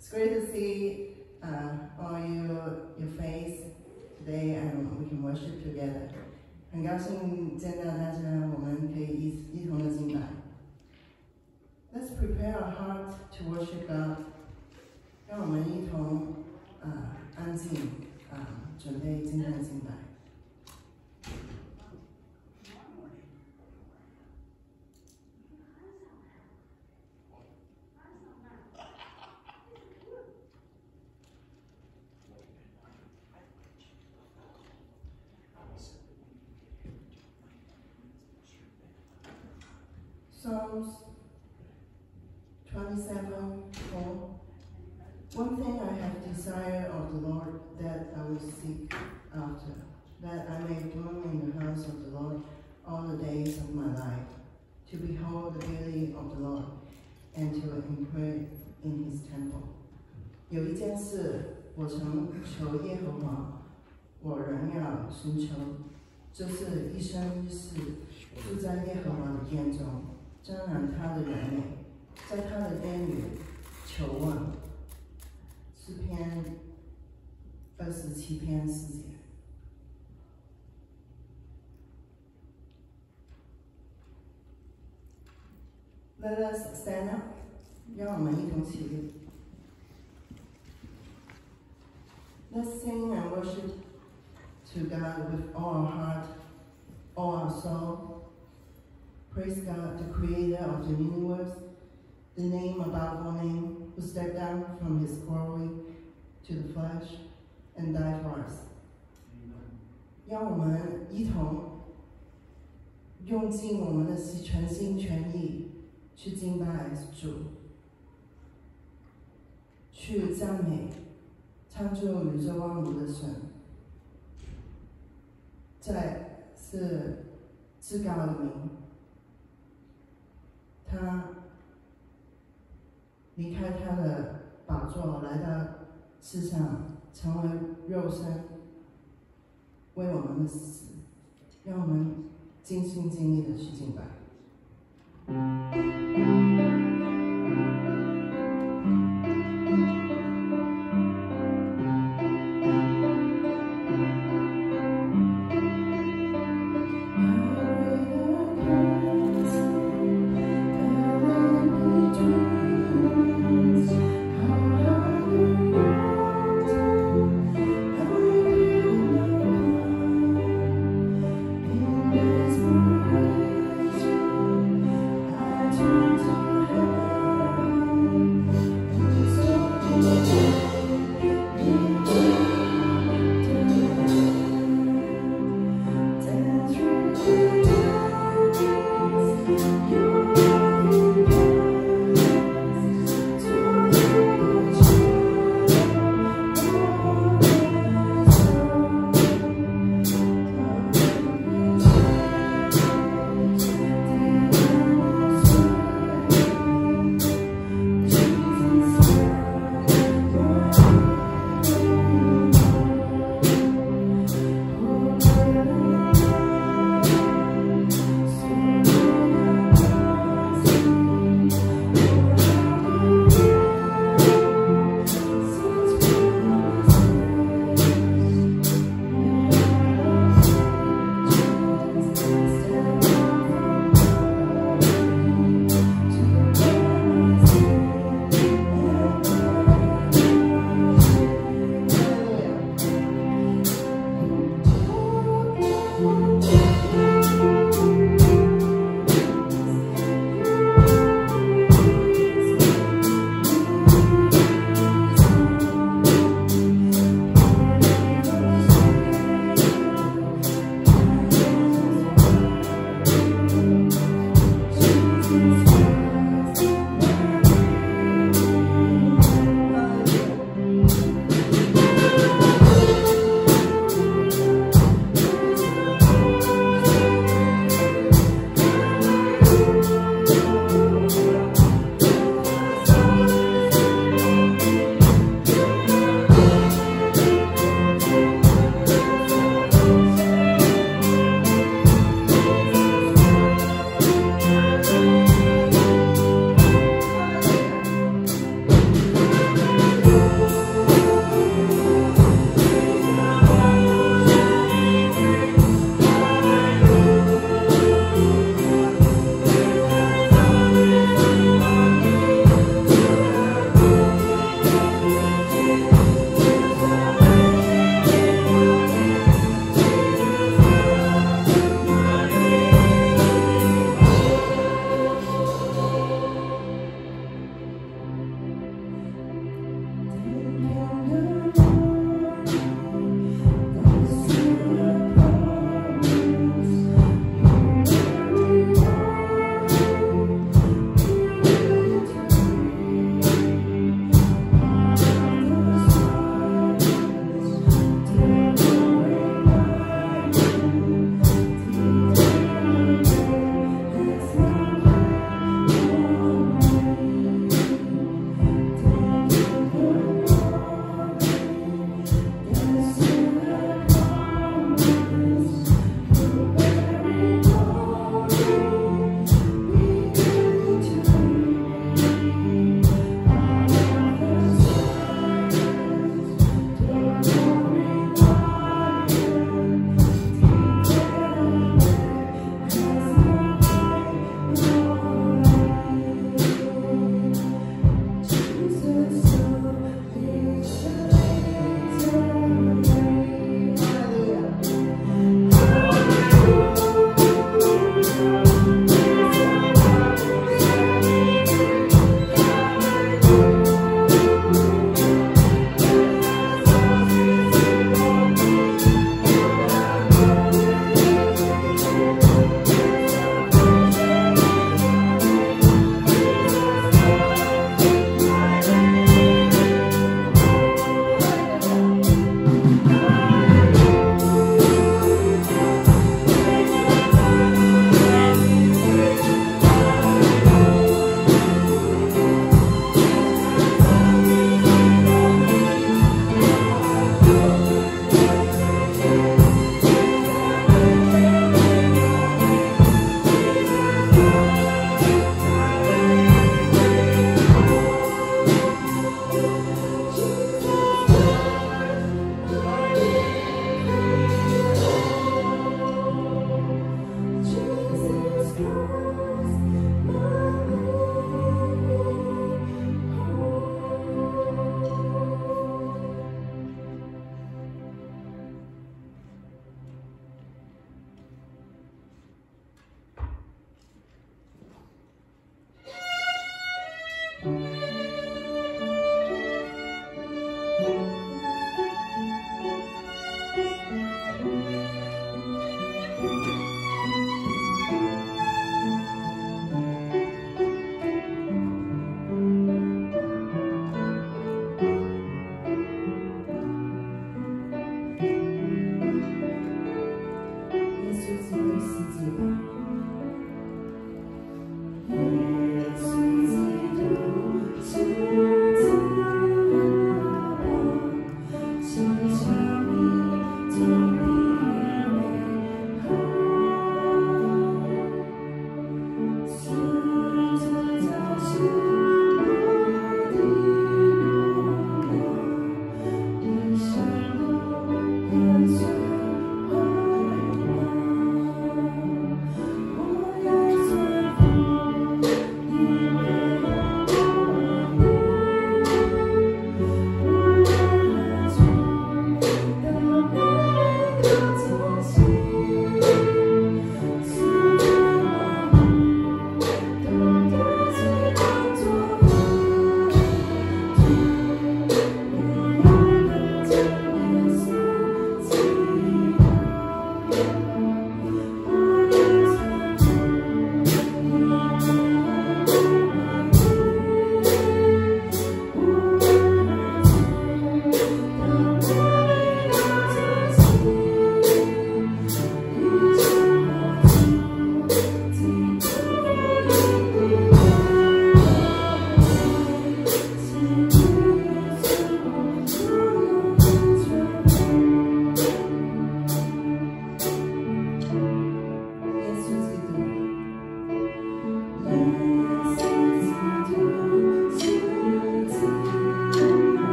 It's great to see all your face today, and we can worship together. 很高兴见到大家，我们可以一同的敬拜。Let's prepare our heart to worship God. 让我们一同安静准备今天的敬拜。Psalms 27:4. One thing I have desired of the Lord, that I will seek after, that I may dwell in the house of the Lord all the days of my life, to behold the beauty of the Lord, and to inquire in His temple. 有一件事，我曾求耶和华，我仍要寻求，就是一生一世住在耶和华的殿中，瞻览他的荣美，在他的殿里求望。诗篇27篇4节。Let us stand up， 让我们一同起立。Let's sing and worship to God with all our heart, all our soul. Praise God, the Creator of the universe, the name above all name, who stepped down from His glory to the flesh and died for us. 让我们一同用尽我们的全心全意去敬拜主，去赞美창조宇宙万物的神，在是至高的名。他离开他的宝座，来到世上，成为肉身，为我们的死，让我们尽心尽力的去敬拜。 I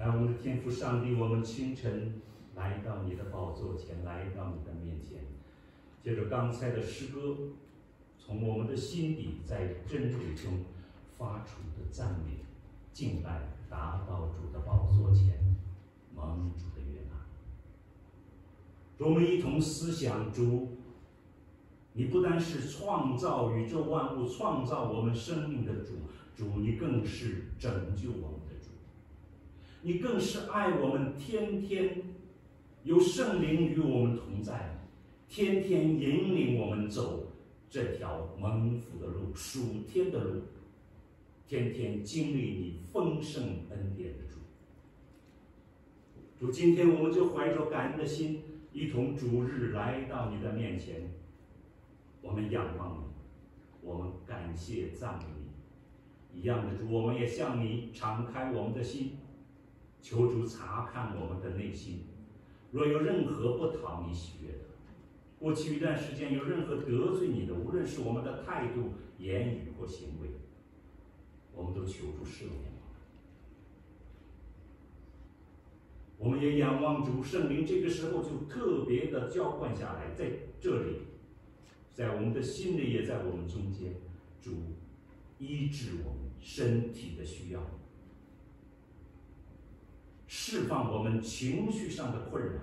我们的天父上帝，我们清晨来到你的宝座前，来到你的面前，借着刚才的诗歌，从我们的心底在真理中发出的赞美、敬拜，达到主的宝座前，蒙主的悦纳。我们一同思想主，你不单是创造宇宙万物、创造我们生命的主，主你更是拯救我们的主，你更是爱我们，天天有圣灵与我们同在，天天引领我们走这条蒙福的路、属天的路，天天经历你丰盛恩典的主。主，今天我们就怀着感恩的心，一同主日来到你的面前，我们仰望你，我们感谢赞美你。一样的主，我们也向你敞开我们的心，求主察看我们的内心，若有任何不讨你喜悦的，过去一段时间有任何得罪你的，无论是我们的态度、言语或行为，我们都求主赦免我们也仰望主圣灵，这个时候就特别的浇灌下来，在这里，在我们的心里，也在我们中间，主医治我们身体的需要，释放我们情绪上的困扰，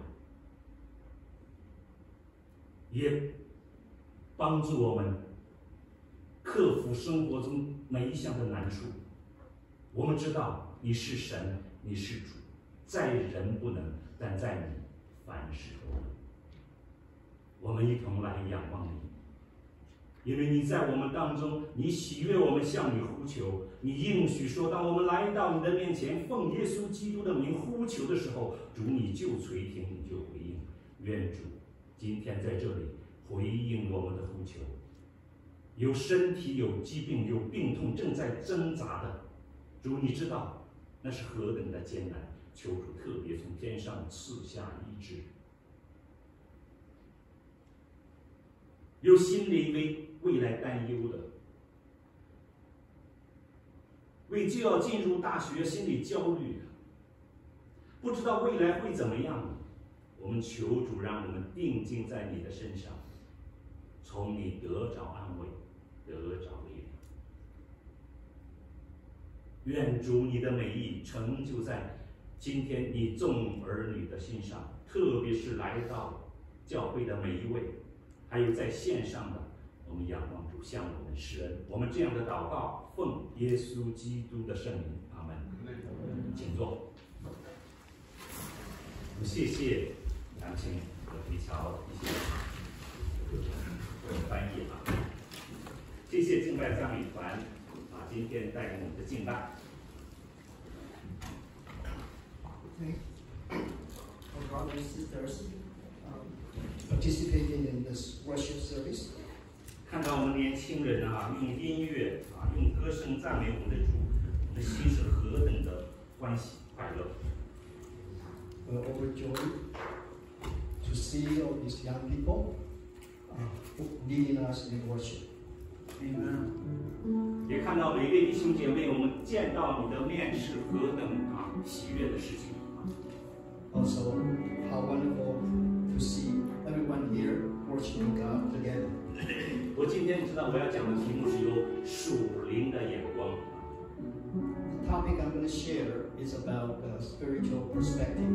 也帮助我们克服生活中每一项的难处。我们知道你是神，你是主，在人不能，但在你凡事都能。我们一同来仰望你，因为你在我们当中，你喜悦我们向你呼求，你应许说，当我们来到你的面前，奉耶稣基督的名呼求的时候，主你就垂听，你就回应。愿主今天在这里回应我们的呼求。有身体有疾病、有病痛正在挣扎的，主你知道那是何等的艰难，求主特别从天上赐下医治。有心里为未来担忧的，为就要进入大学心里焦虑的，不知道未来会怎么样，我们求主让我们定睛在你的身上，从你得着安慰，得着力量。愿主你的美意成就在今天你众儿女的心上，特别是来到教会的每一位，还有在线上的，我们仰望主向我们施恩。我们这样的祷告，奉耶稣基督的圣名，阿门。请坐。我们谢谢杨青和李乔一些翻译啊，谢谢敬拜赞美团今天带领我们的敬拜。 Our brothers and sisters participating in this worship service. 看到我们年轻人用音乐用歌声赞美我们的主，我们的心是何等的欢喜快乐。 We're overjoyed to see all these young people leading us in worship. Amen. 也看到每位弟兄姐妹，我们见到你的面是何等喜悦的事情。 Also, how wonderful to see everyone here worshiping God together. 我今天知道我要讲的题目是有属灵的眼光。 The topic I'm going to share is about spiritual perspective.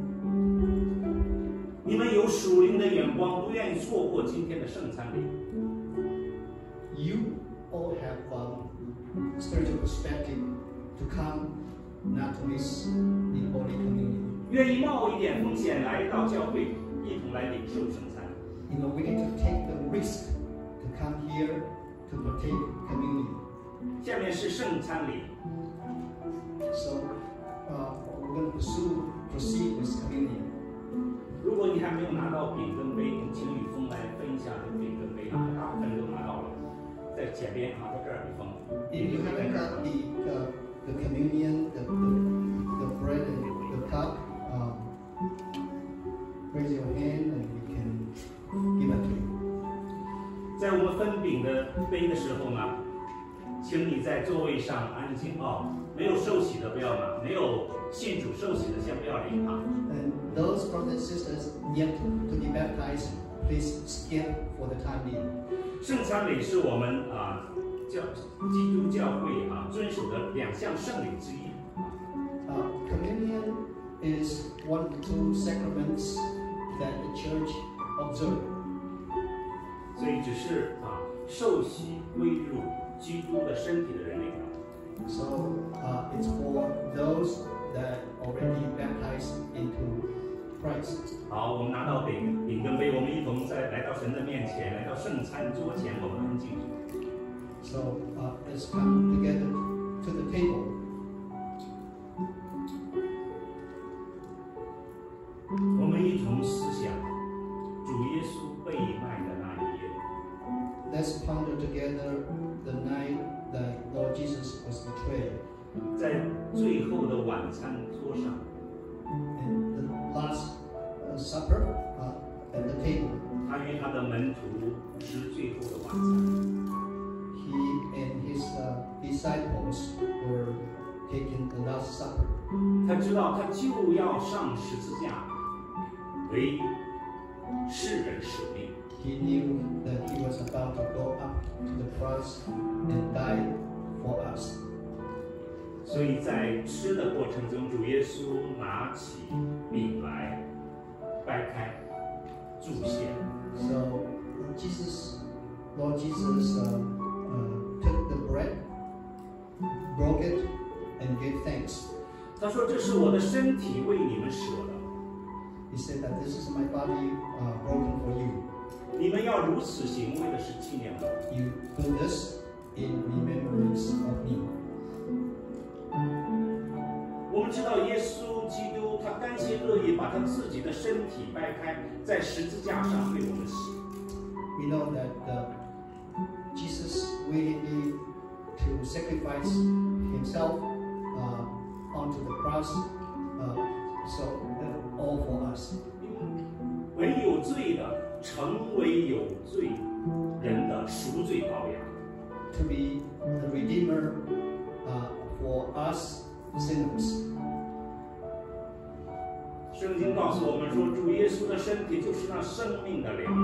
你们有属灵的眼光，不愿意错过今天的圣餐礼。 You all have spiritual perspective to come, not to miss the Holy Communion. 愿意冒一点风险来到教会，一同来领受圣餐。 You know, we need to take the risk to come here to partake communion. 下面是圣餐礼。 So, we're going to proceed with communion. 如果你还没有拿到饼跟杯，请雨峰来分一下这个饼跟杯大部分都拿到了，在前边在这儿雨峰。 If you haven't got the communion, the bread and the cup, raise your hand and we can give it to you. 在我们分饼的杯的时候呢，请你在座位上安静没有受洗的不要拿，没有信主受洗的先不要理他。 And those brothers and sisters yet to be baptized, please skip for the time being. 圣餐礼是我们基督教会遵守的2项圣礼之一。 Communion is one of the 2 sacraments that the church observes. 所以只是受洗归入基督的身体的人领的。 So it's for those that already baptized into Christ. 好，我们拿到饼跟杯，我们一同在来到神的面前，来到圣餐桌前，我们安静。 So let's come together to the table. 我们一同思想主耶稣被卖的那一夜。 Let's ponder together the night that Lord Jesus was betrayed. 在最后的晚餐桌上， In the last supper at the table, 他与他的门徒吃最后的晚餐。 he and his disciples were taking the last supper. 他知道他就要上十字架，为世人舍命。 He knew that he was about to go up to the cross and die for us. 所以在吃的过程中，主耶稣拿起饼来，掰开，祝谢。 So Lord Jesus took the bread, broke it, and gave thanks. 他说：“这是我的身体为你们舍的， He said that this is my body broken for you. 你们要如此行，为的是纪念我。” You do this in remembrance of me. 我们知道耶稣基督，他甘心乐意把他自己的身体掰开，在十字架上为我们死。 We know that Jesus willingly to sacrifice himself onto the cross, so all for us. 为有罪的成为有罪人的赎罪羔羊。 To be the Redeemer for us sinners. 圣经告诉我们说，主耶稣的身体就是那生命的粮。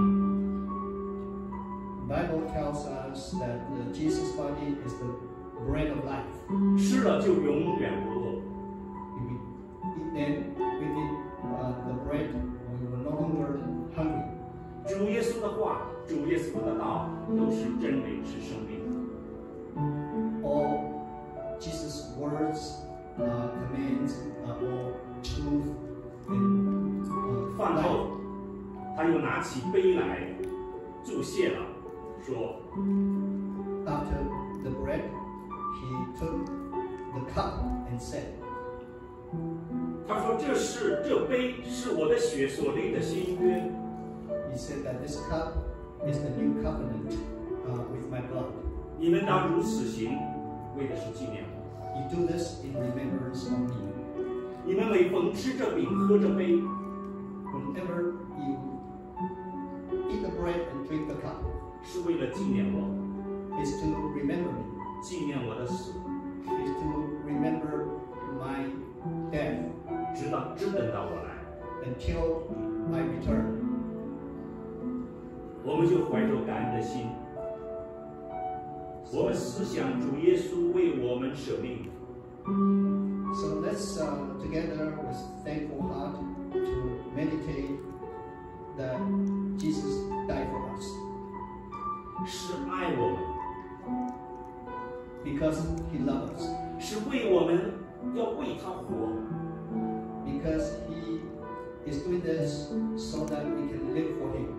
The Bible tells us that Jesus' body is the bread of life. 吃了就永远不饿。 If we eat them, we eat the bread, we will no longer hungry. 主耶稣的话，主耶稣的道，都是真理，是生命。 All Jesus' words, commands, are all truth and 饭 life. 后，他又拿起杯来，祝谢了，说 After the bread, he took the cup and said, 他说这杯是我的血所立的新约， he said that this cup is the new covenant with my blood. 你们当如此行，为的是纪念我。 You do this in remembrance of me. 你们每逢吃这饼、喝这杯， Whenever you eat the bread and drink the cup, 是为了纪念我， is to remember me, 纪念我的死， is to remember my death 只等到我来。 until I return. 我们就怀着感恩的心，我们思想主耶稣为我们舍命。 So let's together with thankful heart to meditate that Jesus died for us 是爱我们， because he loved us, 是为我们要为他活， because he is doing this so that we can live for him.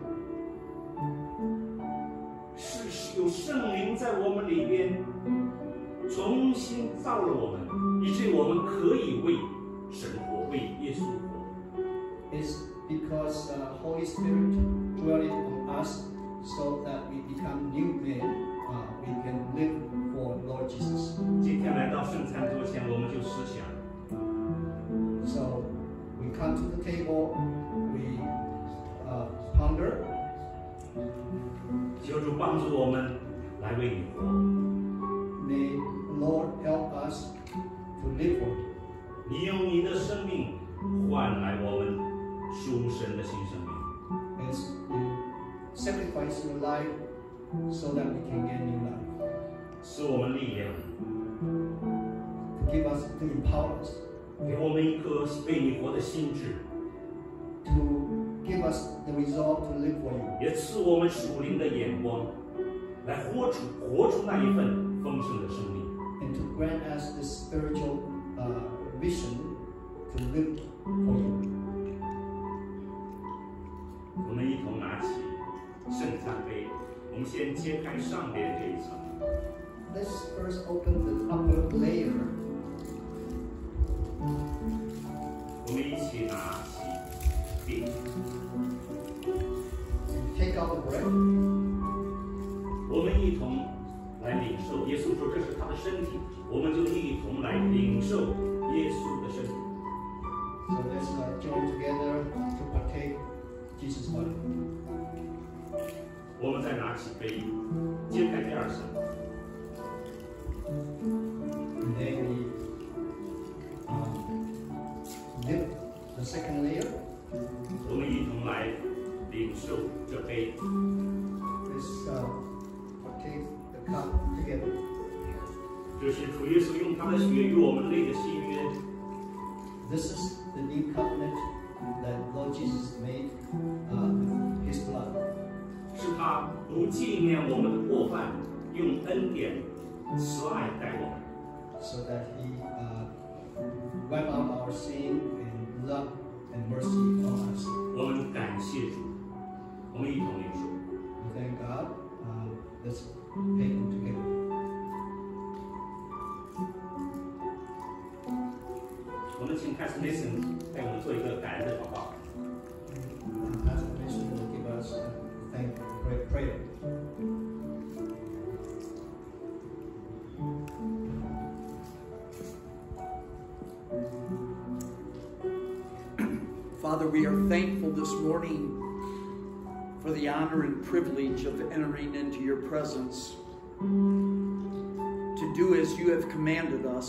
是有圣灵在我们里边重新造了我们，以致我们可以为神活，为耶稣活。 It's because the Holy Spirit dwelling on us so that we become new men. We can live for Lord Jesus. 今天来到圣餐桌前，我们就思想， So we come to the table, we ponder. 求主帮助我们来为你活。 May the Lord help us live for you. 你用你的生命换来我们属神的新生命。 As you sacrifice your life so that we can gain new life. 使我们力量， To give us, to empower us, 给我们一颗为你活的心智， to give us the resolve to live for you. 也赐我们属灵的眼光，来活出那一份丰盛的生命。 And to grant us the spiritual vision to live for you. 我们一同拿起圣餐杯，我们先揭开上边这一层。 Let's first open the upper layer. 我们一起拿起饼， Take out the bread. 我们一同来领受。耶稣说这是他的身体，我们就一同来领受耶稣的身体。 So let's join together to partake Jesus' body. 我们再拿起杯，揭开第二层。 And then we lift the second layer. 我们一同来领受这杯。 Let's partake the cup together. 这是主耶稣用他的血与我们立的新约。 This is the new covenant that Lord Jesus made with His blood. 是他不纪念我们的过犯，用恩典、慈爱待我们。 So that He wipe out our sin and love and mercy on us. 我们感谢主，我们一同领受。 We thank God. Let's take them together. 我们请 Pastor Mason 带我们做一个感恩的祷告。 Pastor Mason will give us a thank prayer. Father, we are thankful this morning for the honor and privilege of entering into your presence to do as you have commanded us.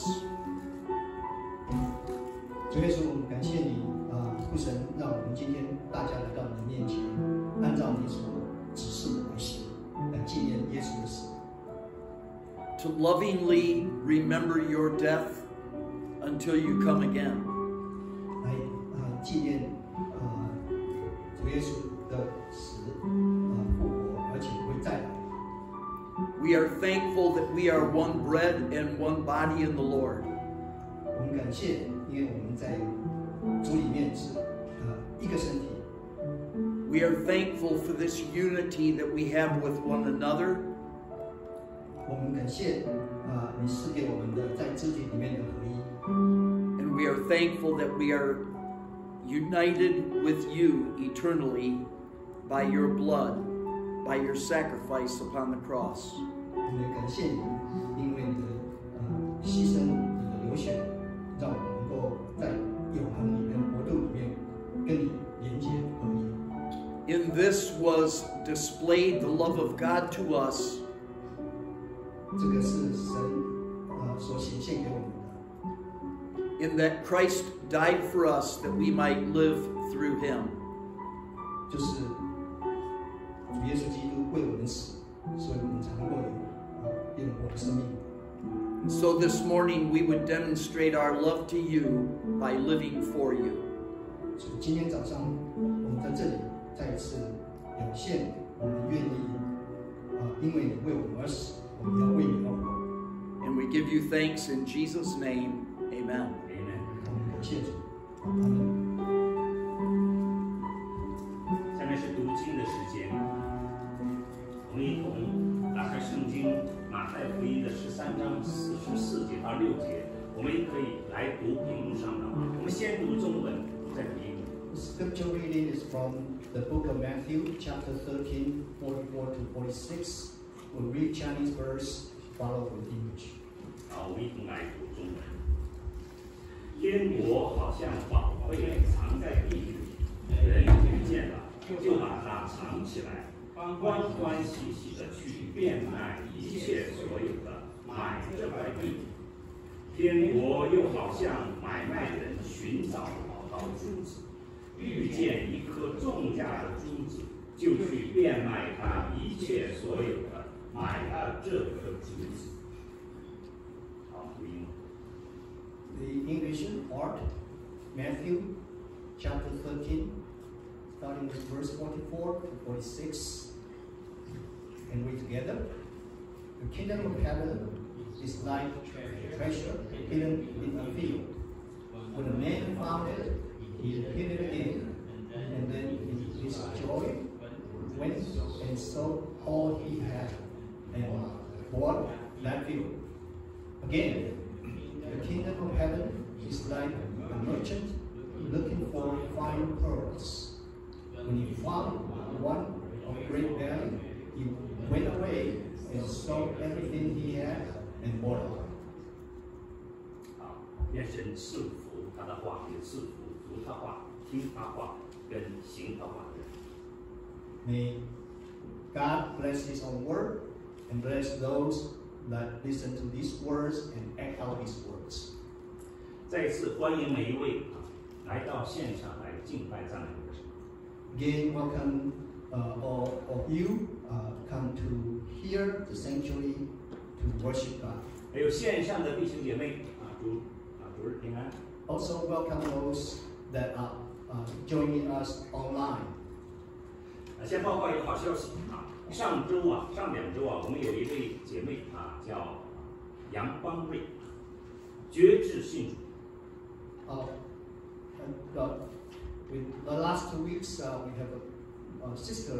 主耶稣，我们感谢你父神，让我们今天大家来到你的面前，按照你所指示的来行，来纪念耶稣的死， To lovingly remember your death until you come again. 来纪念主耶稣的死复活，而且会再来。 We are thankful that we are one bread and one body in the Lord. 我们感谢，因为我们在主里面是一个身体。 We are thankful for this unity that we have with one another. 我们感谢你赐给我们的在肢体里面的合一。 And we are thankful that we are united with you eternally by your blood, by your sacrifice upon the cross. 我们感谢你，因为你的牺牲、你的流血，让我们能够在永恒里面、国度里面跟你连接合一。 In this was displayed the love of God to us, 这个是神所显现给我们的， in that Christ died for us that we might live through him. 就是主耶稣基督为我们死，所以我们才能够有永活的生命。 And so this morning we would demonstrate our love to you by living for you. 所以今天早上我们在这里再一次表现我们愿意因为你为我们而死，我们要为你而活。 And we give you thanks in Jesus' name. Amen. Amen。 我们感谢主，阿门。 下面是读经的时间，我们一同打开圣经马太福音的13章44节到6节，我们也可以来读屏幕上的话。我们先读中文，再读英文。 The scripture reading is from the book of Matthew, chapter 13, 44 to 46. We'll read Chinese verse, follow with English. 好，我们一同来读中文。天国好像宝贝藏在地里，人遇见了，就把它藏起来，欢欢喜喜的去变卖一切所有的，买这块地。 天国又好像买卖人寻找好珠子，遇见一颗重价的珠子，就去变卖他一切所有的，买了这颗珠子。好，录音。 The English part, Matthew chapter 13, starting with verse 44 to 46. And read together. The kingdom of heaven is like a treasure hidden in a field. When a man found it, he hid it again, and then in his joy went and sold all he had and bought that field. Again, the kingdom of heaven is like a merchant looking for fine pearls. When he found one of great value, he went away and sold everything he had and bought it. 好，愿神赐福他的话，也赐福读他话、听他话跟行他话的人。 May God bless His own word and bless those that listen to these words and act out His words. 再次欢迎每一位来到线上来敬拜赞美的神。 Again, welcome all of you come to hear the sanctuary to worship God. 还有线上的弟兄姐妹主日平安。 Also, welcome those that are joining us online. 先报告一个好消息上2周我们有一位姐妹叫杨邦瑞，决志信主。 With the last 2 weeks, we have a sister,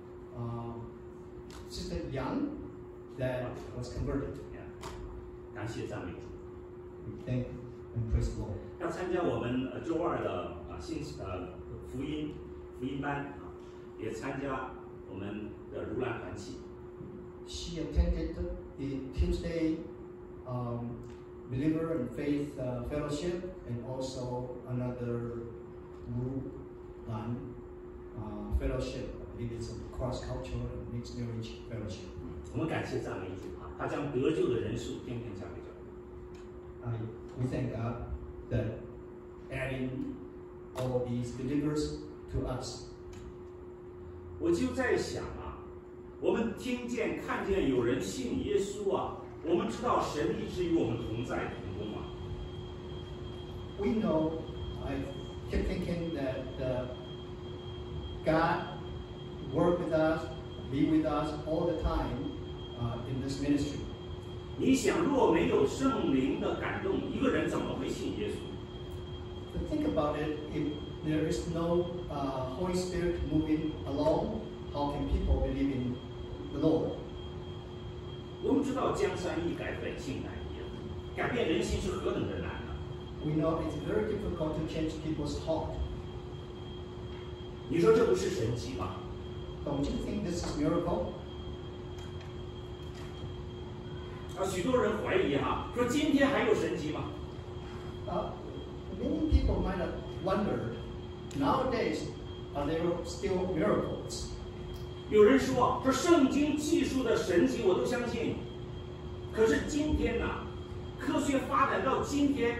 Sister Yang, that was converted. 感谢赞美主。 We thank and praise the Lord. 要参加我们周2的福音班也参加我们的如兰团契。 She attended the Tuesday Believer and Faith Fellowship and also another Rulan Fellowship. I believe it's a cross-cultural and mixed marriage fellowship. 我们感谢赞美主他将得救的人数天天加给教会。 We thank God that adding all these believers to us. 我就在想我们看见有人信耶稣我们知道神一直与我们同在同工 We know, I keep thinking that God work with us, be with us all the time in this ministry. 你想，若没有圣灵的感动，一个人怎么会信耶稣？ To think about it, if there is no Holy Spirit moving along, how can people believe in the Lord? 我们知道江山易改，本性难移，改变人心是何等的难 We know it's very difficult to change people's heart. 你说这不是神迹吗？ Don't you think this is miracle? 许多人怀疑说今天还有神迹吗？ Many people might have wondered, nowadays, are there still miracles? 有人说圣经记述的神迹我都相信，可是今天科学发展到今天。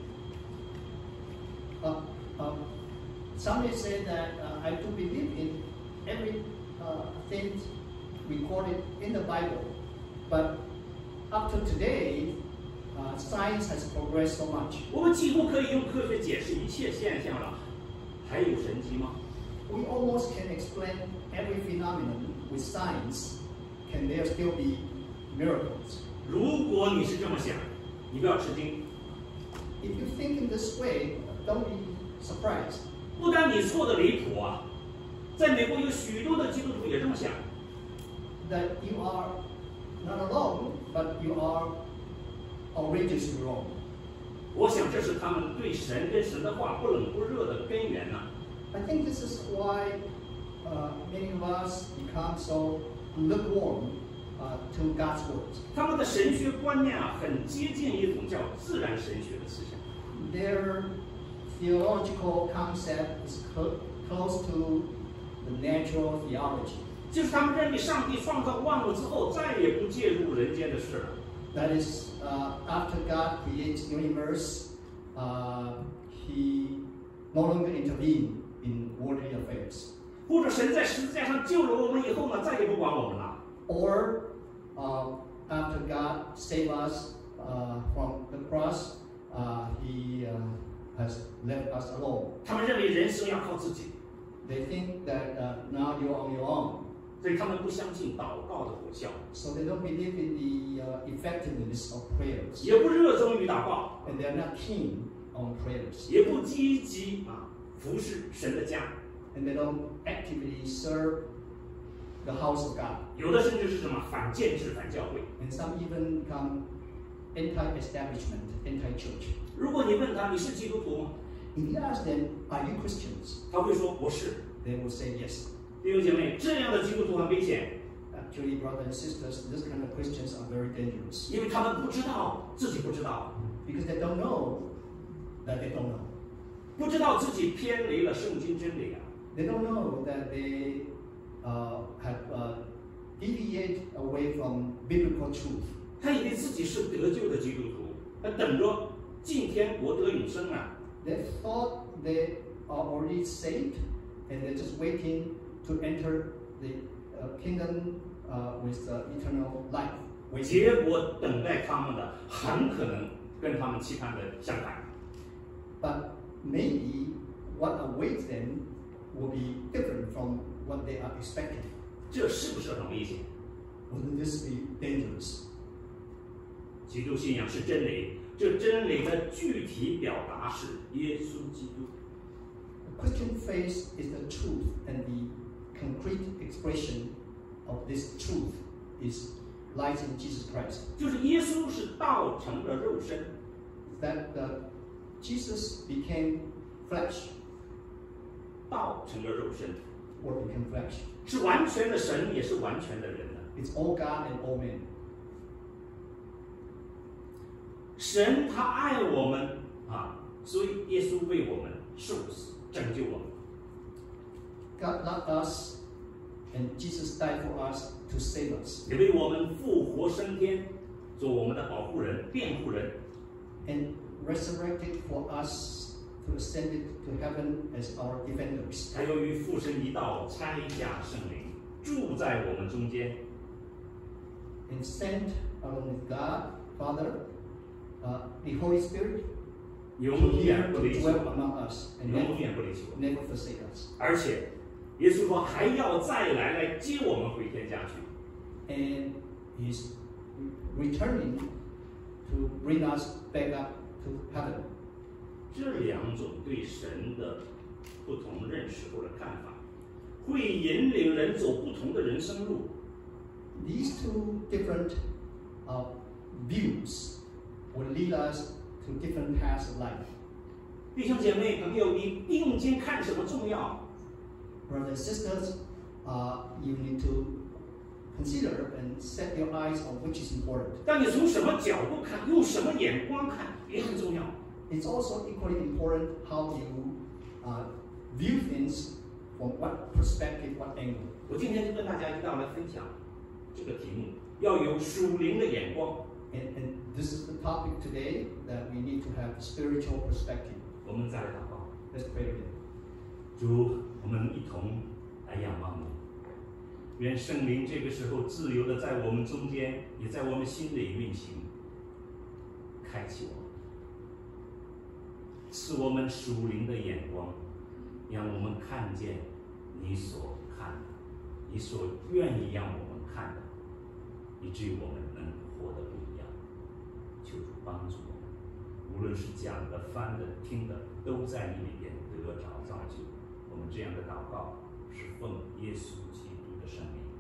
Some may say that I do believe in every thing recorded in the Bible, but up to today, science has progressed so much. 我们几乎可以用科学解释一切现象了，还有神迹吗？ We almost can explain every phenomenon with science. Can there still be miracles? 如果你是这么想，你不要吃惊。 If you think in this way, don't be surprised. 不但你错的离谱在美国有许多的基督徒也这么想。 That you are not alone, but you are outrageously wrong. 我想这是他们对神跟神的话不冷不热的根源 I think this is why many of us become so lukewarm to God's words. 他们的神学观念很接近一种叫自然神学的思想。 Their theological concept is close to the natural theology. 就是他们认为上帝创造万物之后，再也不介入人间的事了。 That is, after God creates universe, He no longer intervene in worldly affairs. 或者神在十字架上救了我们以后呢，再也不管我们了。 Or after God saved us from the cross, He has left us alone. 他们认为人生要靠自己， They think that now you're on your own. 所以他们不相信祷告的果效， So they don't believe in the effectiveness of prayers. 也不热衷于祷告， And they're not keen on prayers. 也不积极服侍神的家。 And they don't actively serve the house of God. 有的甚至是什么反建制、反教会。 And some even become anti-establishment, anti-church. 如果你问他你是基督徒吗？ If you ask them, are you Christians? 他会说我是。 They will say yes. 弟兄姐妹，这样的基督徒很危险， Actually, brothers and sisters, this kind of Christians are very dangerous. 因为他们不知道自己不知道， Because they don't know that they don't know. 不知道自己偏离了圣经真理啊。 They don't know that they have deviated away from biblical truth. 他以为自己是得救的基督徒，他等着进天国得永生啊。 They thought they are already saved, and they're just waiting to enter the kingdom with eternal life. 结果等待他们的很可能跟他们期盼的相反。 But maybe what awaits them will be different from what they are expecting. 这是不是很危险？ Wouldn't this be dangerous? 基督信仰是真理，这真理的具体表达是耶稣基督。 The Christian faith is the truth, and the concrete expression of this truth lies in Jesus Christ. 就是耶稣是道成了肉身， That Jesus became flesh, 道成了肉身， or became flesh. 是完全的神，也是完全的人的。 It's all God and all men. 神他爱我们所以耶稣为我们受死，拯救我们。 God loved us, and Jesus died for us to save us. 也为我们复活升天，做我们的保护人、辩护人。 And resurrected for us to ascend to heaven as our defenders. 他由于父神一道差下圣灵，住在我们中间。 And sent along with God, Father, the Holy Spirit, 永 to 远不离弃 dwell 我们， among us and 永远不离弃我们。 never forsake us. 而且，耶稣说还要再来接我们回天家去。 And He's returning to bring us back up to heaven. 这两种对神的不同认识或者看法，会引领人走不同的人生路。 These two different views will lead us to different paths of life. 弟兄姐妹朋友，你定睛看什么重要？ Brothers and sisters, you need to consider and set your eyes on which is important. 但你从什么角度看，用什么眼光看，也很重要。 It's also equally important how you view things from what perspective, what angle. 我今天就跟大家一道来分享这个题目，要有属灵的眼光。 And this is the topic today, that we need to have spiritual perspective. 我们再来祷告。 Let's pray together. 主，我们一同来仰望你。愿圣灵这个时候自由的在我们中间，也在我们心里运行，开启我们，赐我们属灵的眼光，让我们看见你所看的，你所愿意让我们看的，以至于我们能活得不一样。求主帮助我们，无论是讲的、翻的、听的，都在你里边得着造就。我们这样的祷告是奉耶稣基督的圣名。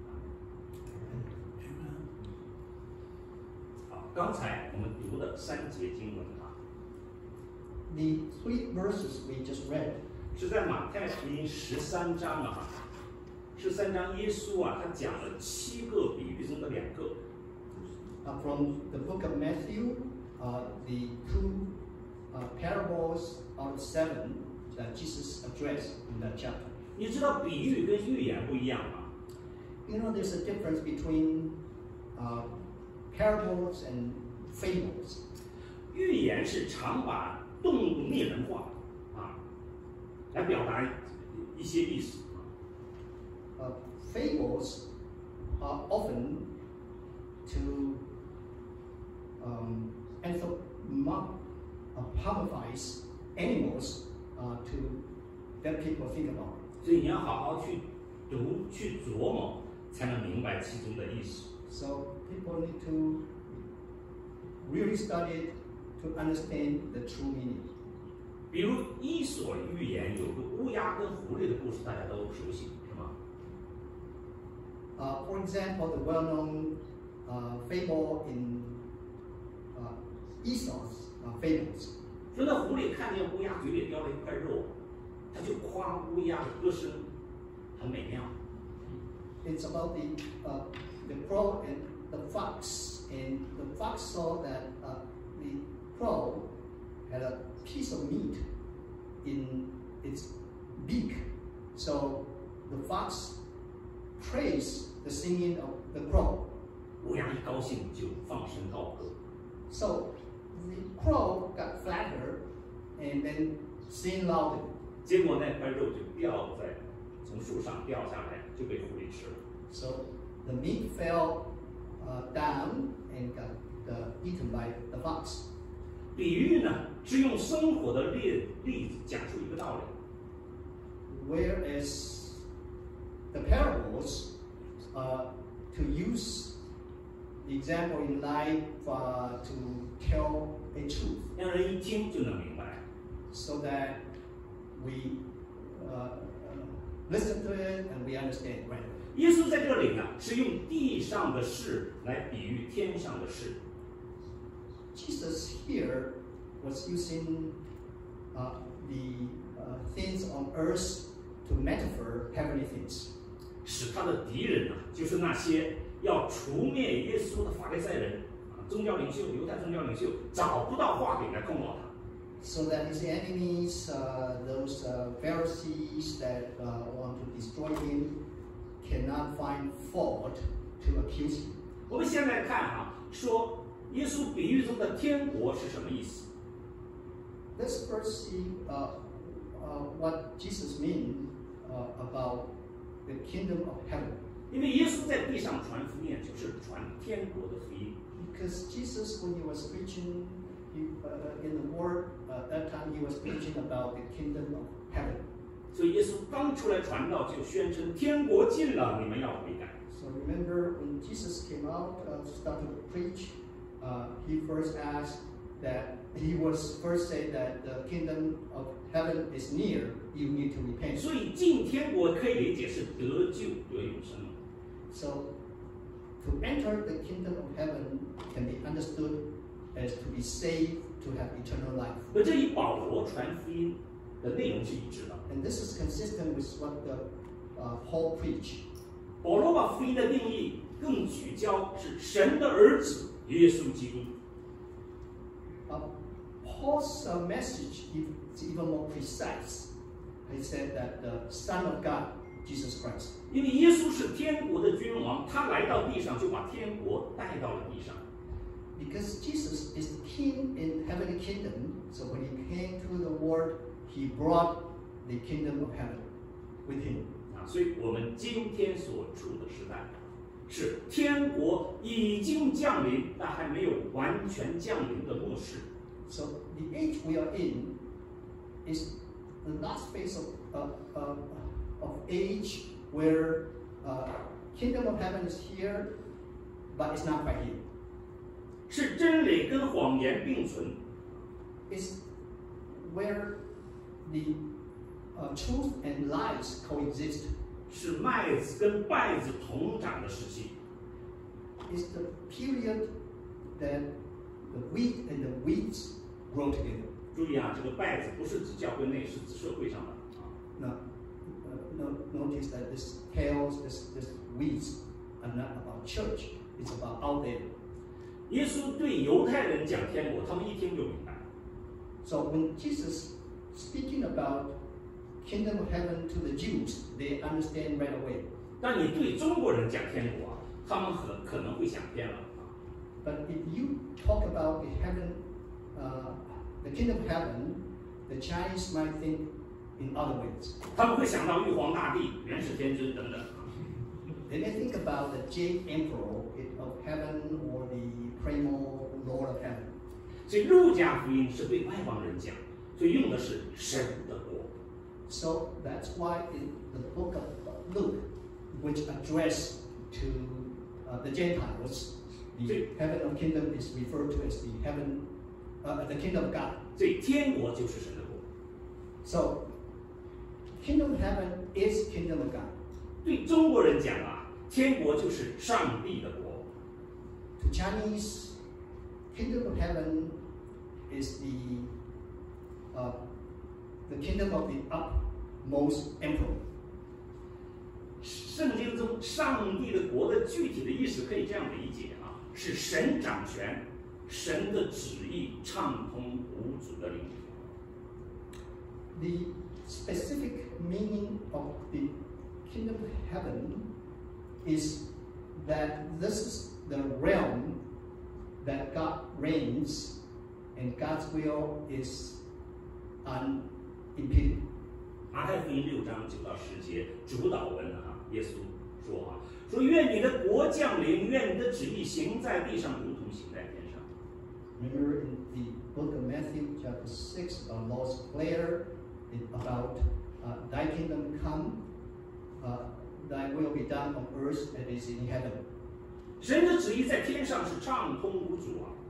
好，刚才我们读的3节经文 The 3 verses we just read 是在马太福音13章13章耶稣他讲了7个比喻中的2个。 from the book of Matthew, the 2 parables out of 7 that Jesus addressed in that chapter. 你知道比喻跟寓言不一样吗？ You know, there's a difference between parables and fables. 寓言是常把动物拟人化来表达一些意思。 Fables are often to anthropomorphize animals that people think about. 所以你要好好去读、去琢磨，才能明白其中的意思。 So people need to really study it to understand the true meaning. 比如《伊索寓言》有个乌鸦跟狐狸的故事，大家都熟悉，是吗？ For example, the well-known fable in Aesop's fables. 说那狐狸看见乌鸦嘴里叼了一块肉，他就夸乌鸦的歌声很美妙。 It's about the crow and the fox, and the fox saw that the crow had a piece of meat in its beak, so the fox praised the singing of the crow. 乌鸦一高兴就放声高歌。 So the crow got flattered and then sang loudly. 结果那块肉就从树上掉下来，就被狐狸吃了。 So the meat fell down and got eaten by the fox. 比喻呢，是用生活的例子讲述一个道理。 Whereas the parables to use the example in life to tell a truth, 让人一听就能明白。 so that we listen to it and we understand right away. 耶稣在这里呢，是用地上的事来比喻天上的事。 Jesus here was using the things on earth to metaphor heavenly things. 使他的敌人呢，就是那些要除灭耶稣的法利赛人宗教领袖、犹太宗教领袖，找不到话柄来控告他。 So that his enemies, those Pharisees that want to destroy him, cannot find fault to accuse him. 我们现在看说耶稣比喻中的天国是什么意思？ Let's first see what Jesus means about the kingdom of heaven. 因为耶稣在地上传福音，就是传天国的福音。 Because Jesus, when he was preaching in the world, that time he was preaching about the kingdom of heaven. 所以耶稣刚出来传道，就宣称天国近了，你们要悔改。 So remember when Jesus came out, started to preach, he first asked that he was first said that the kingdom of heaven is near. You need to repent. 所以进天国可以理解是得救得永生。 So to enter the kingdom of heaven can be understood as to be saved, to have eternal life. 和这与保罗传福音的内容是一致的。 And this is consistent with what the Paul preached. 保罗把福音的定义更聚焦是神的儿子耶稣基督。 Paul's message is even more precise. He said that the Son of God, Jesus Christ. 因为耶稣是天国的君王，他来到地上就把天国带到了地上。 Because Jesus is the King in heavenly kingdom, so when he came to the world, he brought the kingdom of heaven with him. 所以我们今天所处的时代，是天国已经降临，但还没有完全降临的末世。 So the age we are in is the last phase of age where kingdom of heaven is here, but it's not quite here. 是真理跟谎言并存， It's where the truth and lies coexist. 是麦子跟稗子同长的时期。 It's the period that the wheat and the weeds grow together. 注意这个稗子不是指教会内，是指社会上的。 Now, notice that this weeds are not about church. It's about out there. 耶稣对犹太人讲天国，他们一听就明白。 So when Jesus speaking about kingdom of heaven to the Jews, they understand right away. 但你对中国人讲天国他们可能会想偏了。 But if you talk about the heaven, the kingdom of heaven, the Chinese might think in other ways. 他们会想到玉皇大帝、元始天尊等等。 They may think about the Jade Emperor of heaven or the primal Lord of heaven. 所以路加福音是对外邦人讲，所以用的是神的国。 So that's why in the book of Luke, which addressed to the Gentiles, the heaven of kingdom is referred to as the heaven, the kingdom of God. 所以天国就是神的国。 So, kingdom of heaven is kingdom of God. 对中国人讲啊，天国就是上帝的国。 To Chinese, kingdom of heaven is the kingdom of the upmost emperor. 圣经中上帝的国的具体的意思可以这样理解啊，是神掌权，神的旨意畅通无阻的领域。 The specific meaning of the kingdom of heaven is that this is the realm that God reigns and God's will is unimpeded. 马太福音6章9到10节主导文啊，耶稣说愿你的国降临，愿你的旨意行在地上，如同行在天上。 Remember in the book of Matthew chapter 6, our Lord's prayer about thy kingdom come, thy will be done on earth as it is in heaven. 神的旨意在天上是畅通无阻啊，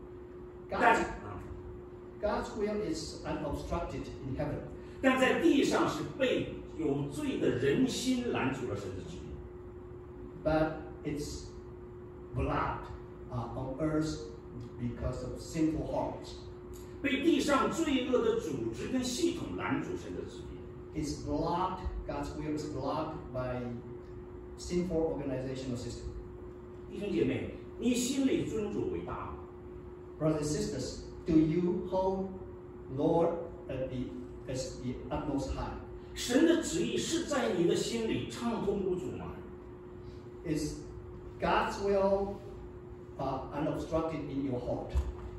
God's will is unobstructed in heaven. 但在地上是被有罪的人心拦阻了神的旨意。 But it's blocked on earth because of sinful hearts. 被地上罪恶的组织跟系统拦阻神的旨意。 It's blocked, God's will is blocked by sinful organizational system. 弟兄姐妹，你心里尊主为大吗？ Brothers and sisters, do you hold Lord as the utmost high? 神的旨意是在你的心里畅通无阻吗？ Is God's will unobstructed in your heart?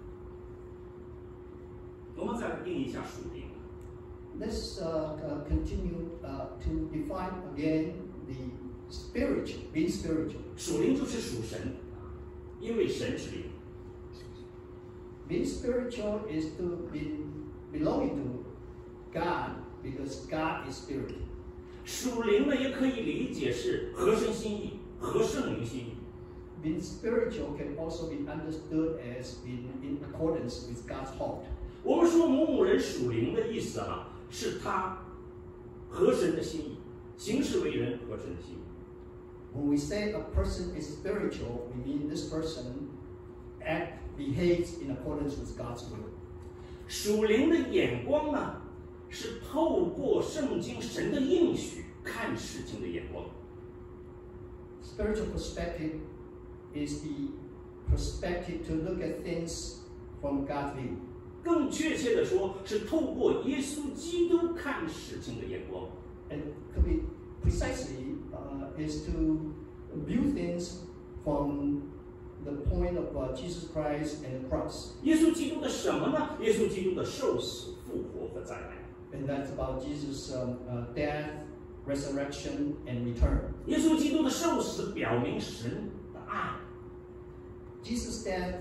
我们再来定义一下属灵。 Let's continue to define again the spiritual, being spiritual. 属灵就是属神，因为神是灵。 Being spiritual is to be belonging to God because God is spirit. 属灵呢，也可以理解是合神心意、合圣灵心意。 Being spiritual can also be understood as being in accordance with God's heart. 我们说某某人属灵的意思啊，是他合神的心意，行事为人合神的心意。 When we say a person is spiritual, we mean this person behaves in accordance with God's will. 属灵的眼光呢，是透过圣经神的应许看事情的眼光。 Spiritual perspective is the perspective to look at things from God's view. 更确切的说，是透过耶稣基督看事情的眼光。 And could be precisely is to view things from the point of Jesus Christ and the cross. 耶稣基督的什么呢？耶稣基督的受死、复活和再来。 And that's about Jesus' death, resurrection, and return. 耶稣基督的受死表明神的爱。 Jesus' death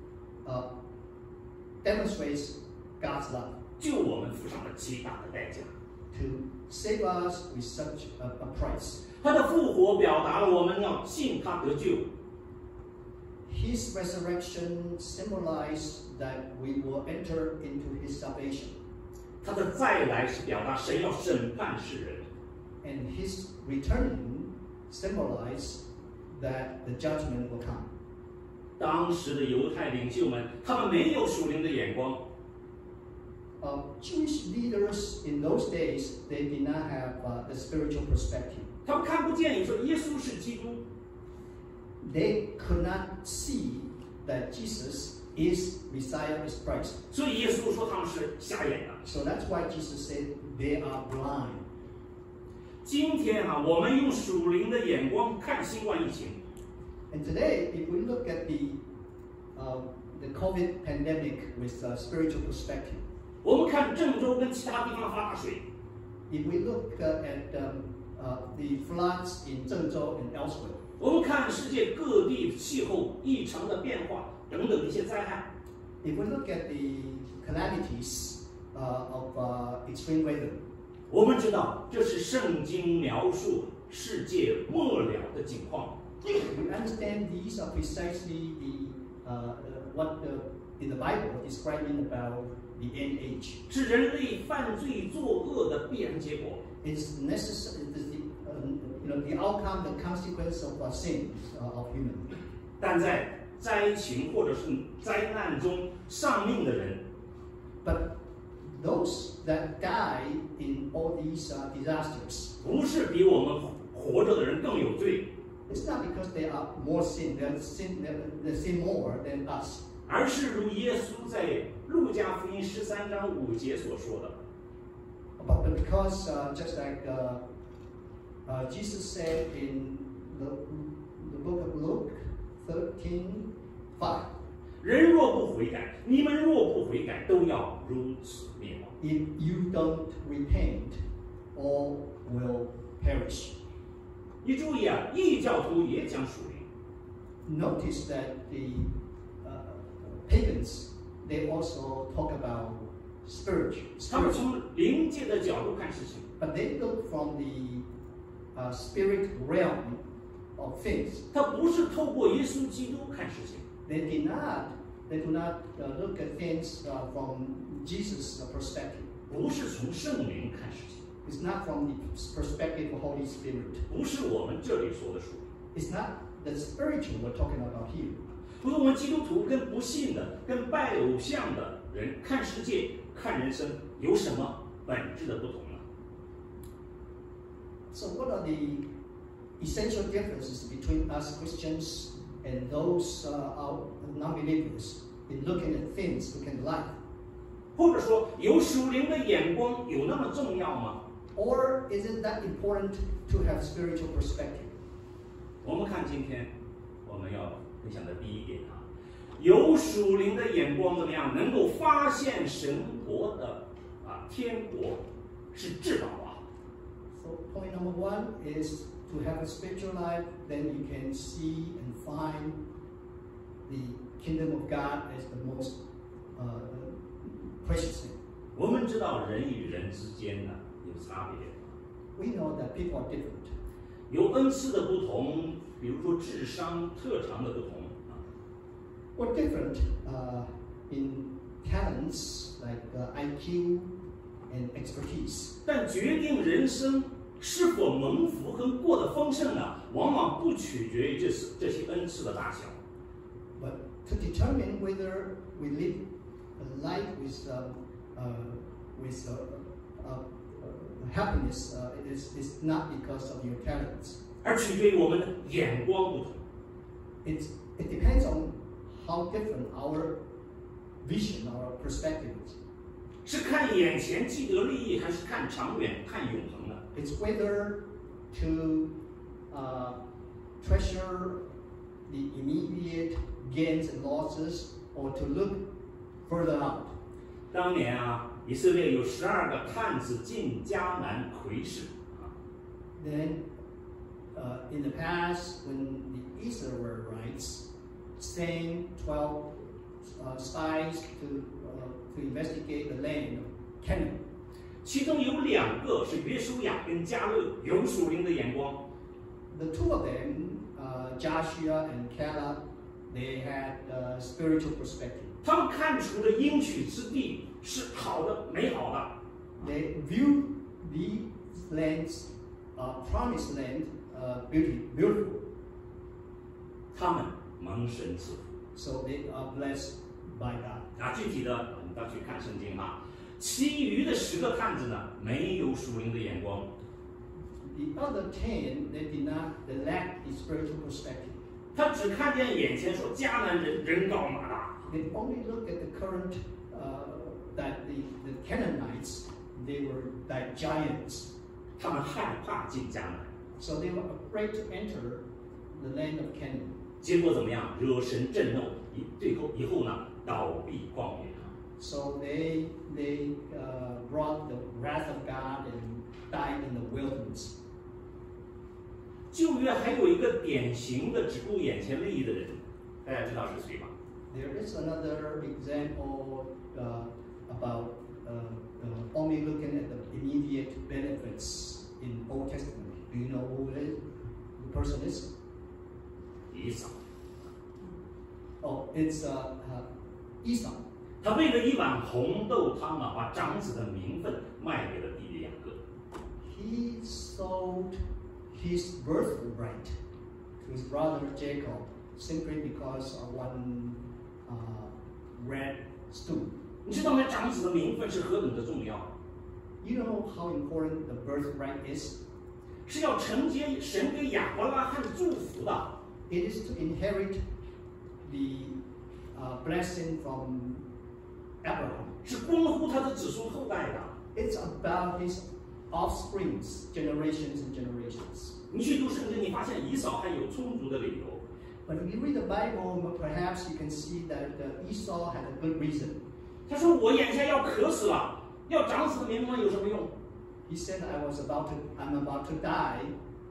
demonstrates God's love 救我们付上了极大的代价。 to save us with such a price. 他的复活表达了我们要信他得救。 His resurrection symbolized that we will enter into His salvation. 他的再来是表达神要审判世人。 And His returning symbolized that the judgment will come. 当时的犹太领袖们，他们没有属灵的眼光。 Jewish leaders in those days, they did not have the spiritual perspective. 他们看不见你说耶稣是基督， They could not see that Jesus is Messiah, is Christ. 所以耶稣说他们是瞎眼的。 So that's why Jesus said they are blind. 今天啊，我们用属灵的眼光看新冠疫情， And today, if we look at the the COVID pandemic with a spiritual perspective. 我们看郑州跟其他地方发大水， If we look at the floods in Zhengzhou and elsewhere, 我们看世界各地气候异常的变化等等一些灾害， if we look at the calamities of extreme weather, 我们知道这是圣经描述世界末了的景况。 we understand these are precisely what in the Bible describing about the end age. 是人类犯罪作恶的必然结果。 It's necessary. The outcome, the consequence of our sins of human. 但在灾情或者是灾难中丧命的人， But those that die in all these disasters, 不是比我们活着的人更有罪， it's not because they are more sin, they sin more than us. 而是如耶稣在路加福音13章5节所说的， But because just like Jesus said in the book of Luke 13:5, 人若不悔改，你们若不悔改，都要如此灭亡。 if you don't repent, all will perish. 你注意啊，异教徒也讲属灵， Notice that the pagans, they also talk about 他们 spiritual, 从灵界的角度看事情， but they look from the spirit realm of things. 他不是透过耶稣基督看事情， They do not look at things from Jesus' perspective. 不是从圣灵看事情， It's not from the perspective of Holy Spirit. 不是我们这里说的属灵。 It's not the spiritual we're talking about here. 不是我们基督徒跟不信的、跟拜偶像的人看世界、看人生有什么本质的不同呢？ So what are the essential differences between us Christians and those non-believers in looking at things, looking at life? 或者说，有属灵的眼光有那么重要吗？ Or is it that important to have spiritual perspective? 我们看今天我们要分享的第一点啊，有属灵的眼光怎么样？能够发现神国的天国是至宝啊。 So point number one is to have a spiritual life, then you can see and find the kingdom of God as the most precious thing. 我们知道人与人之间呢有差别， We know that people are different. 有恩赐的不同，比如说智商、特长的不同啊。 We're different in talents like IQ and expertise. 但决定人生是否蒙福和过得丰盛呢，往往不取决于这些恩赐的大小。 But to determine whether we live a life with happiness is not because of your talents. 而取决于我们的眼光不同。 It depends on how different our vision, our perspective is. 是看眼前既得利益，还是看长远、看永恒呢？ It's whether to treasure the immediate gains and losses, or to look further out. 当年啊，以色列有12个探子进迦南窥视啊， Then, in the past, when the Israelites sent 12 spies to investigate the land of Canaan, 其中有2个是约书亚跟迦勒，有属灵的眼光。 the two of them, Joshua and Caleb, they had spiritual perspective. 他们看出了应许之地是好的、美好的。 They viewed these lands, promised land, beautiful. 他们蒙神赐福 So they are blessed by God. 啊。具体的，我们到去看圣经啊。其余的10个探子呢，没有属灵的眼光。 The other 10, they lacked the spiritual perspective. 他只看见眼前说迦南人人高马大， They only look at the current, that the Canaanites, they were like giants. 他们害怕进迦南， So they were afraid to enter the land of Canaan. 结果怎么样？惹神震怒， 以后呢倒闭旷野。 So they brought the wrath of God and died in the wilderness. 旧约还有一个典型的只顾眼前利益的人，大家知道是谁吗？ There is another example about only looking at the immediate benefits in Old Testament. Do you know who it is? The person is? 以扫， Oh, it's Esau. 他为了一碗红豆汤啊，把长子的名分卖给了弟弟两个。 He sold his birthright to his brother Jacob simply because of one red stew. 你知道吗？长子的名分是何等的重要？ You know how important the birthright is? 是要承接神给亚伯拉罕祝福的。 It is to inherit the blessing from Abraham. 是关乎他的子孙后代的。 It's about his offsprings, generations and generations. 你去读圣经，你发现以扫还有充足的理由。 But if you read the Bible, perhaps you can see that Esau had a good reason. 他说：“我眼下要渴死了，要长子的名分有什么用？ He said, I'm about to die.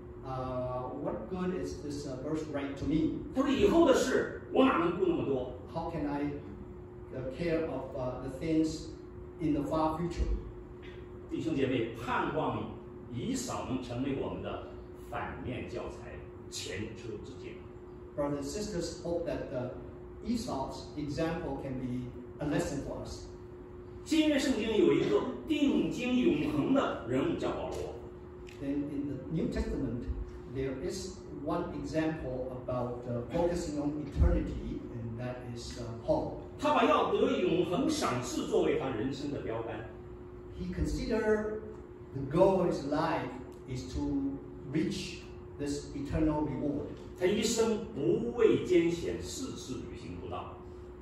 What good is this birthright to me? 他说以后的事我哪能顾那么多？ How can I care of the things in the far future?” 弟兄姐妹，盼望以扫能成为我们的反面教材，前车之鉴。 Brothers and sisters, hope that Esau's example can be a lesson for us. 新约圣经有一个定睛永恒的人物叫保罗。 Then in the New Testament, there is one example about focusing on eternity, and that is Paul. 他把要得永恒赏赐作为他人生的标杆。 He considered the goal of his life is to reach this eternal reward. 他一生不畏艰险，事事履行不道。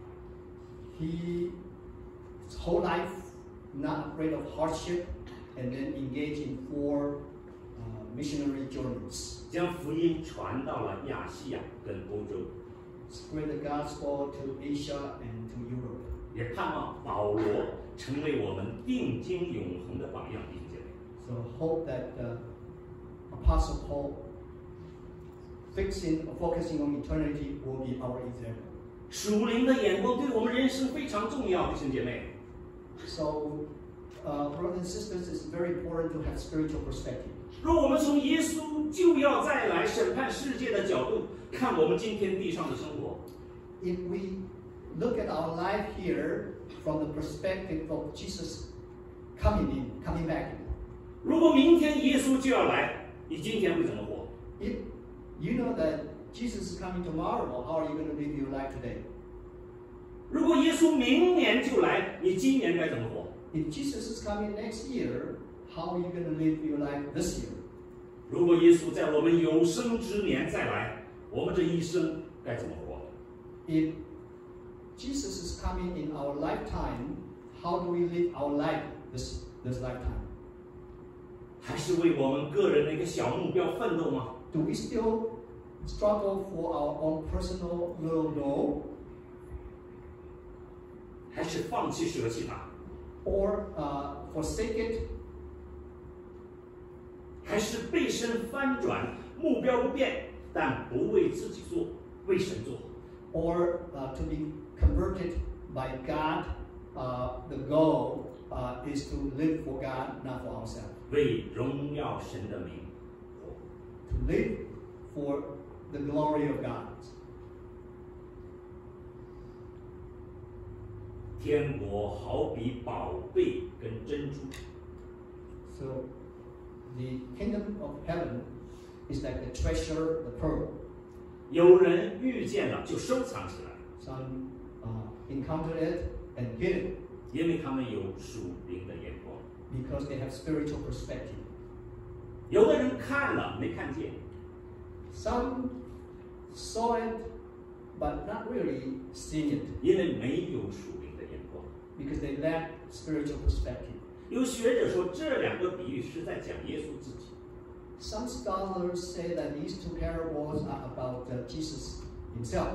His whole life not afraid of hardship, and then engaged in 4 missionary journeys. 将福音传到了亚细亚跟欧洲， Spread the gospel to Asia and to Europe. 也盼望保罗成为我们定睛永恒的榜样，弟兄姐妹。 So hope that Apostle Paul focusing on eternity will be our example. 属灵的眼光对我们人生非常重要，弟兄姐妹。 So, brothers and sisters, it's very important to have spiritual perspective. 若我们从耶稣就要再来审判世界的角度看我们今天地上的生活， If we look at our life here from the perspective of Jesus coming back, 如果明天耶稣就要来，你今天会怎么活？ if you know that Jesus is coming tomorrow, how are you going to live your life today? 如果耶稣明年就来，你今年该怎么活？ If Jesus is coming next year, how are you going to live your life this year? 如果耶稣在我们有生之年再来，我们这一生该怎么活？ If Jesus is coming in our lifetime, how do we live our life this lifetime? 还是为我们个人的一个小目标奋斗吗？ Do we still struggle for our own personal little goal, 还是放弃舍弃它？ or forsake it, 还是背身翻转，目标不变，但不为自己做，为神做？ or to be converted by God? The goal is to live for God, not for ourselves. 为荣耀神的名活。 To live for the glory of God. 天国好比宝贝跟珍珠， So the kingdom of heaven is like the treasure, the pearl. 有人遇见了就收藏起来， Some encounter it and hid it 因为他们有属灵的眼光。 because they have spiritual perspective. 有的人看了没看见， Some saw it but not really seeing it 因为没有属灵的眼光。 because they lack spiritual perspective. 有学者说，这两个比喻是在讲耶稣自己。 Some scholars say that these 2 parables are about Jesus himself.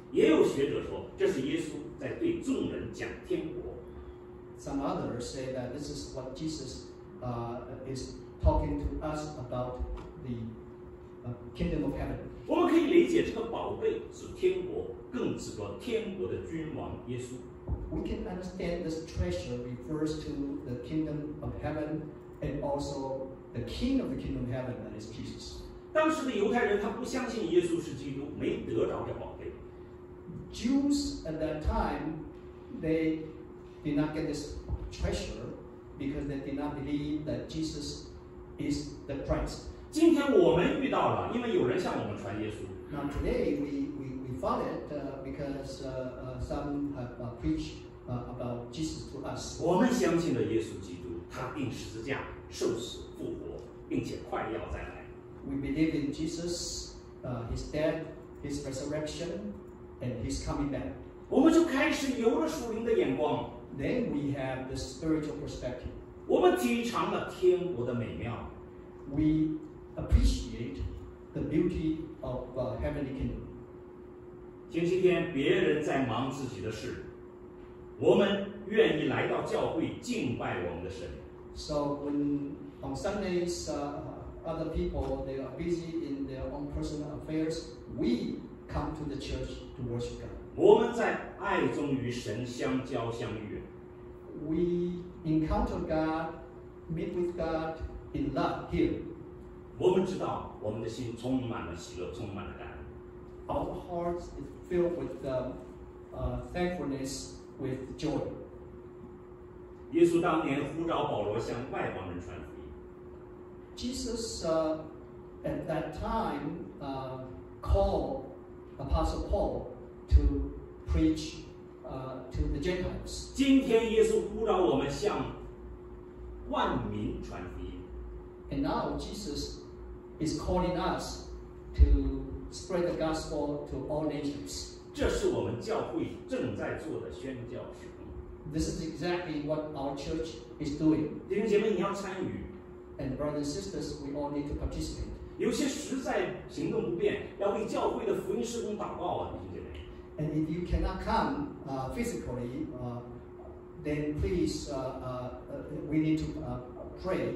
也有学者说，这是耶稣在对众人讲天国。 Some others say that this is what Jesus is talking to us about the kingdom of heaven. 我们可以理解这个宝贝指天国，更指着天国的君王耶稣。 We can understand this treasure refers to the kingdom of heaven and also the king of the kingdom of heaven, that is Jesus. 当时的犹太人他不相信耶稣是基督，没得着这宝贝。 Jews at that time, they did not get this treasure because they did not believe that Jesus is the Christ. 今天我们遇到了，因为有人向我们传耶稣。 Now today we found it because some have preached about Jesus to us. 我们相信了耶稣基督，他钉十字架、受死、复活，并且快要再来。 We believe in Jesus, His death, His resurrection, and His coming back. 我们就开始有了属灵的眼光。 Then we have the spiritual perspective. 我们体尝了天国的美妙。 We appreciate the beauty of heavenly kingdom. 星期天别人在忙自己的事，我们愿意来到教会敬拜我们的神。 So when on Sundays other people they are busy in their own personal affairs, we come to the church to worship God. 我们在爱中与神相交相遇。 We encounter God, meet with God in love here. 我们知道我们的心充满了喜乐，充满了感恩。 Our hearts is filled with thankfulness, with joy. 耶稣当年呼召保罗向外邦人传福音。 Jesus at that time called Apostle Paul to preach to the Gentiles. 今天耶稣呼召我们向万民传福音。 And now Jesus is calling us to spread the gospel to all nations. 这是我们教会正在做的宣教事工。 This is exactly what our church is doing. 弟兄姐妹，你要参与。 And brothers and sisters, we all need to participate. 有些实在行动不便，要为教会的福音事工祷告啊，弟兄姐妹。 And if you cannot come physically, then please, we need to pray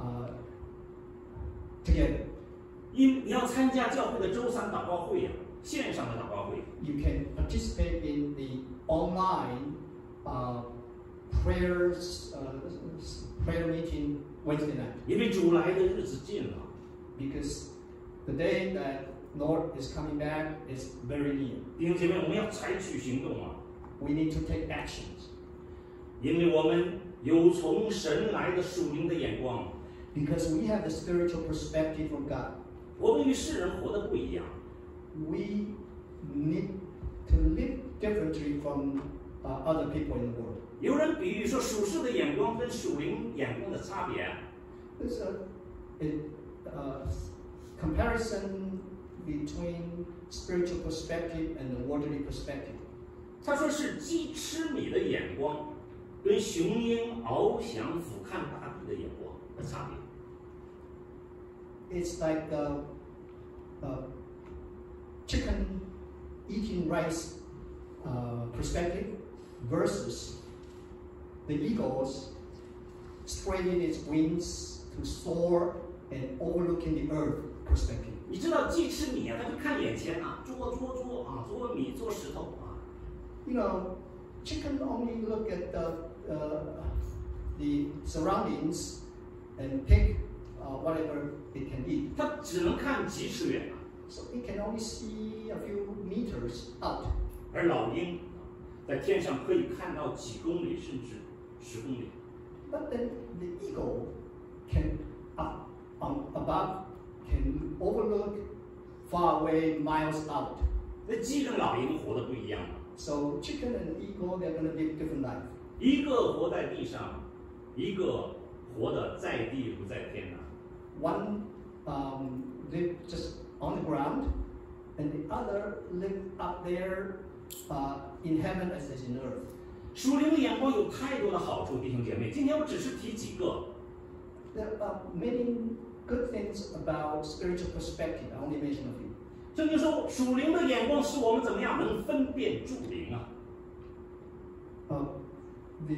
together. 你要参加教会的周三祷告会呀，线上的祷告会。 You can participate in the online prayers, prayer meeting Wednesday night. 因为主来的日子近了。 Because the day that Lord is coming back is very near. 弟兄姐妹，我们要采取行动啊！ We need to take actions. 因为我们有从神来的属灵的眼光。 Because we have the spiritual perspective from God. 我们与世人活得不一样。 We need to live differently from other people in the world. 有人比喻说，属世的眼光跟属灵眼光的差别。 There's a comparison between spiritual perspective and the worldly perspective. 他说是鸡吃米的眼光，跟雄鹰翱翔俯瞰大地的眼光的差别。 It's like chicken eating rice perspective versus the eagles spreading its wings to soar and overlooking the earth perspective. 你知道鸡吃米啊，它就看眼前啊，捉啊，捉米，捉石头啊。 You know, chicken only look at the surroundings and pick whatever it can eat. 它只能看几尺远啊。 So it can only see a few meters out. 而老鹰在天上可以看到几公里甚至10公里。 But then the eagle can above can overlook far away miles out. 那鸡跟老鹰活得不一样啊。 So chicken and eagle, they're going to live different life. 一个活在地上，一个活得在地不在天啊。 One live just on the ground, and the other live up there in heaven as in earth. 属灵的眼光有太多的好处，弟兄姐妹，今天我只是提几个。 There are many good things about spiritual perspective. I only mention a few. 圣经说，属灵的眼光使我们怎么样能分辨诸灵啊？ The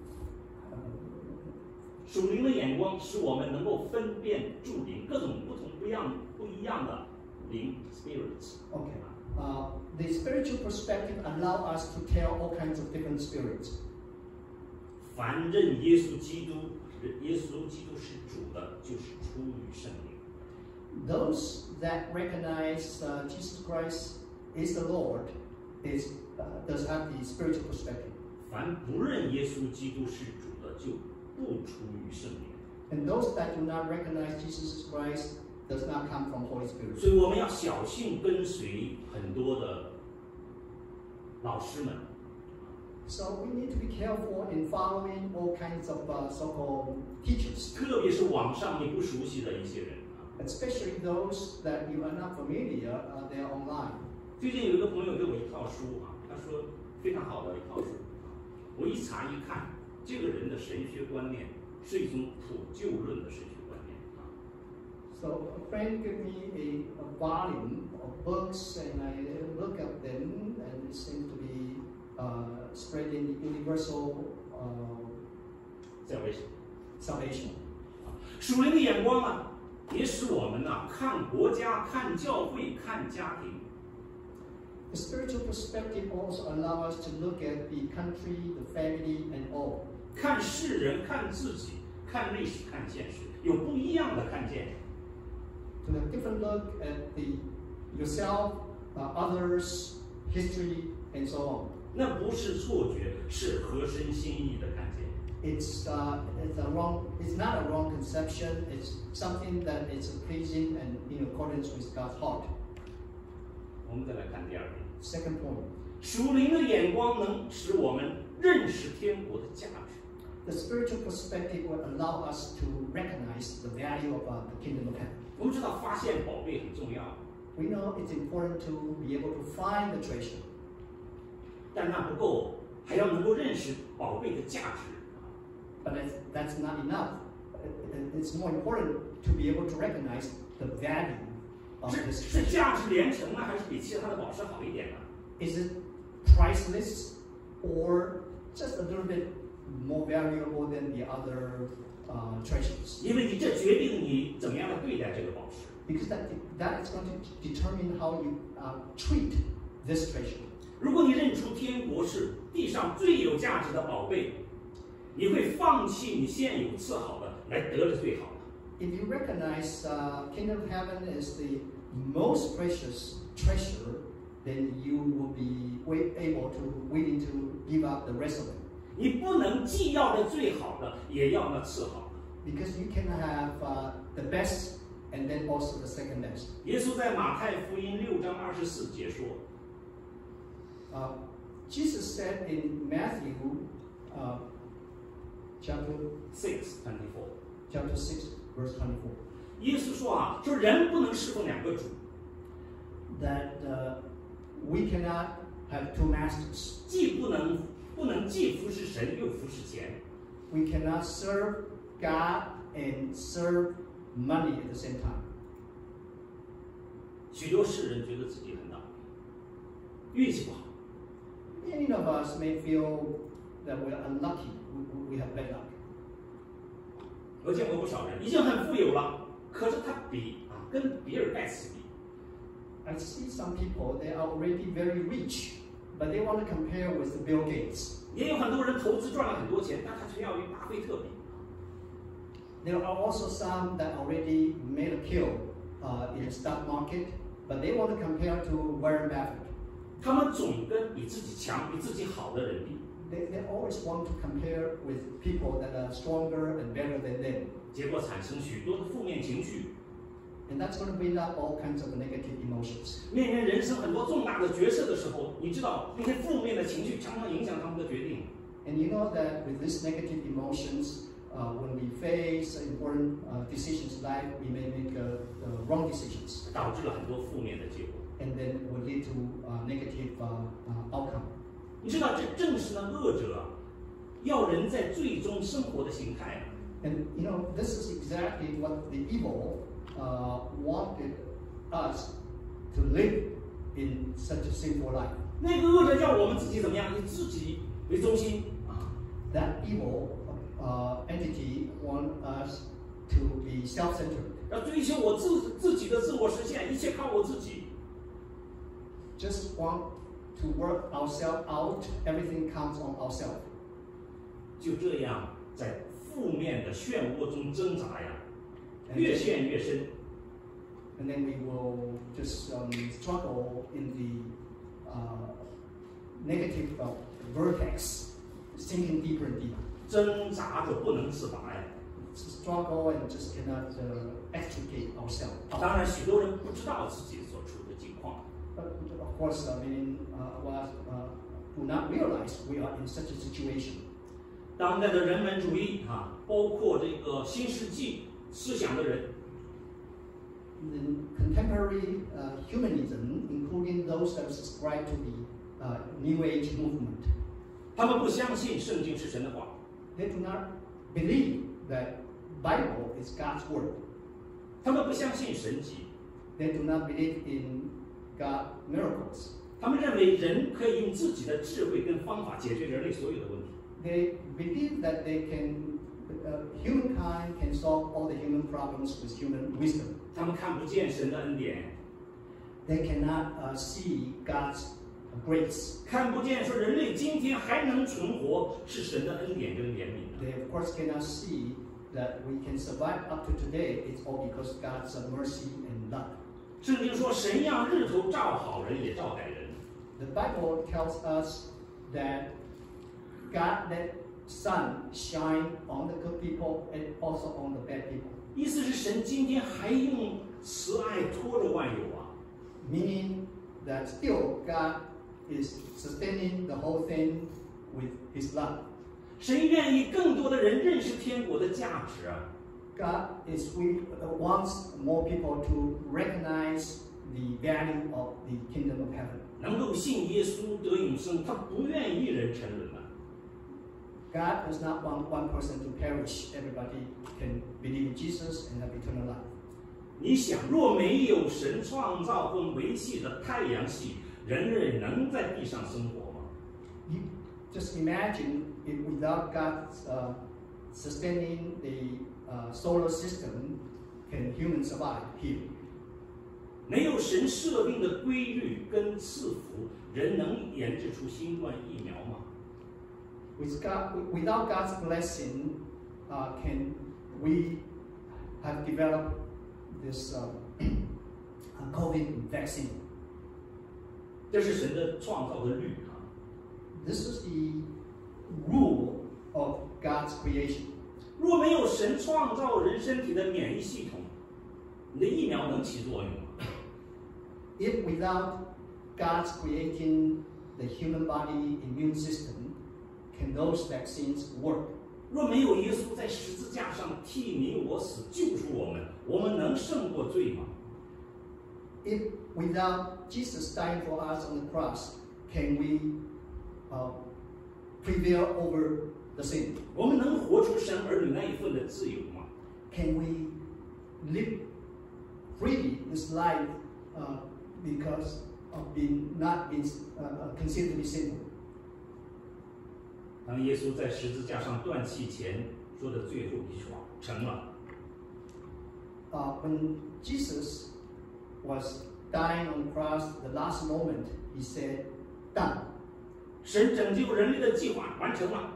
属灵的眼光使我们能够分辨诸灵，各种不一样的灵 spirits。 okay. The spiritual perspective allow us to tell all kinds of different spirits. 凡认耶稣基督是主的，就是出于圣灵。 Those that recognize Jesus Christ is the Lord does have the spiritual perspective. 凡不认耶稣基督是主的，就不出于圣灵。 And those that do not recognize Jesus Christ does not come from Holy Spirit. 所以我们要小心跟随很多的老师们。 So we need to be careful in following all kinds of so-called teachers, 特别是网上你不熟悉的一些人啊。 especially those that you are not familiar. They are online. 最近有一个朋友给我一套书啊，他说非常好的一套书啊，我一查一看，这个人的神学观念是一种普救论的神学观念啊。 So a friend gave me a volume of books, and I look at them, and it seems to be spreading the universal salvation. 属灵的眼光啊，也使我们呐看国家、看教会、看家庭。 The spiritual perspective also allows us to look at the country, the family, and all. 看世人，看自己，看历史，看现实，有不一样的看见。 To have a different look at yourself, others, history, and so on. 那不是错觉，是合神心意的看见。 It's not a wrong conception. It's something that is pleasing and in accordance with God's heart. 我们再来看第二点， Second point. 属灵的眼光能使我们认识天国的价值。 The spiritual perspective will allow us to recognize the value of the kingdom of heaven. 我们知道发现宝贝很重要， We know it's important to be able to find the treasure, 但那不够，还要能够认识宝贝的价值。 but that's not enough. It's more important to be able to recognize the value of 是 this 是 treasure. 价值连城呢，还是比其他的宝石好一点呢？ Is it priceless or just a little bit more valuable than the other treasures? 因为你这决定你怎么样的对待这个宝石。 Because that is going to determine how you treat this treasure. 如果你认出天国是地上最有价值的宝贝，你会放弃你现有次好的，来得着最好的。 If you recognize kingdom of heaven is the most precious treasure, then you will be willing to give up the rest of it. 你不能既要着最好的，也要那次好的。 Because you can have the best and then also the second best. 耶稣在马太福音6章24节说 Jesus said in Matthew chapter 6:24， 6, verse 24, 耶稣说啊，说人不能侍奉两个主， that we cannot have two masters. 不能既服侍神又服侍钱。 We cannot serve God and serve money at the same time. 许多世人觉得自己很倒霉，运气不好。 Many of us may feel that we're unlucky. We have bad luck. 我见过不少人已经很富有了，可是他跟比尔盖茨比， I see some people, they are already very rich, but they want to compare with Bill Gates. 也有很多人投资赚了很多钱，但他却要与巴菲特比。 There are also some that already made a kill in the stock market, but they want to compare to Warren Buffett. 他们总跟比自己强、比自己好的人比， They always want to compare with people that are stronger and better than them. 结果产生许多的负面情绪。 And that's going to bring up all kinds of negative emotions. 面临人生很多重大的决策的时候，你知道那些负面的情绪常常影响他们的决定。 And you know that with these negative emotions, when we face important decisions in life, we may make wrong decisions. 导致了很多负面的结果。 And then will lead to negative outcome. 你知道，这正是那恶者要人在最终生活的形态。 And you know, this is exactly what the evil wanted us to live in such a sinful life. 那个恶者叫我们自己怎么样？以自己为中心啊！ That evil entity want us to be self-centered. 要追求我自己的自我实现，一切靠我自己。 Just want to work ourselves out. Everything counts on ourselves. 就这样在负面的漩涡中挣扎呀，越陷越深。 And then we will just struggle in the negative vortex, sinking deeper and deeper. 挣扎着不能自拔呀。 Struggle and just cannot extricate ourselves. 当然，许多人不知道自己所处的境况。 But of course, many of us do not realize we are in such a situation. 当代的人文主义包括这个新世纪思想的人， The contemporary humanism, including those that subscribe to the New Age movement, 他们不相信圣经是神的话， they do not believe that Bible is God's word. 他们不相信神迹， They do not believe in God miracles. 他们认为人可以用自己的智慧跟方法解决人类所有的问题。 They believe that humankind can solve all the human problems with human wisdom. 他们看不见神的恩典， They cannot see God's grace. 看不见说人类今天还能存活是神的恩典跟怜悯的。 They of course cannot see that we can survive up to today. It's all because God's mercy and love. 圣经说，神让日头照好人也照歹人。 The Bible tells us that God let sun shine on the good people and also on the bad people. 意思是神今天还用慈爱托着万有啊。 Meaning that still God is sustaining the whole thing with His love. 神愿意更多的人认识天国的价值啊。 God wants more people to recognize the value of the kingdom of heaven. 能够信耶稣得永生，他不愿一人沉沦啊。 God does not want one person to perish. Everybody can believe in Jesus and have eternal life. 你想，若没有神创造跟维系的太阳系，人类能在地上生活吗？ You just imagine if without God sustaining the solar system, can humans survive here? 没有神设定的规律跟赐福，人能研制出新冠疫苗吗？ Without God's blessing, can we have developed this COVID vaccine? 这是神的创造的律啊。 This is the rule of God's creation. 若没有神创造人身体的免疫系统，你的疫苗能起作用吗？ If without God's creating the human body immune system, can those vaccines work? 若没有耶稣在十字架上替你我死，救赎我们，我们能胜过罪吗？ If without Jesus dying for us on the cross, can we prevail over the sin? 我们能活出神儿女那一份的自由吗？ Can we live freely this life because of not being considered to be sinful? 当耶稣在十字架上断气前说的最后一句话成了。 When Jesus was dying on the cross, the last moment, he said, "Done." 神拯救人类的计划完成了。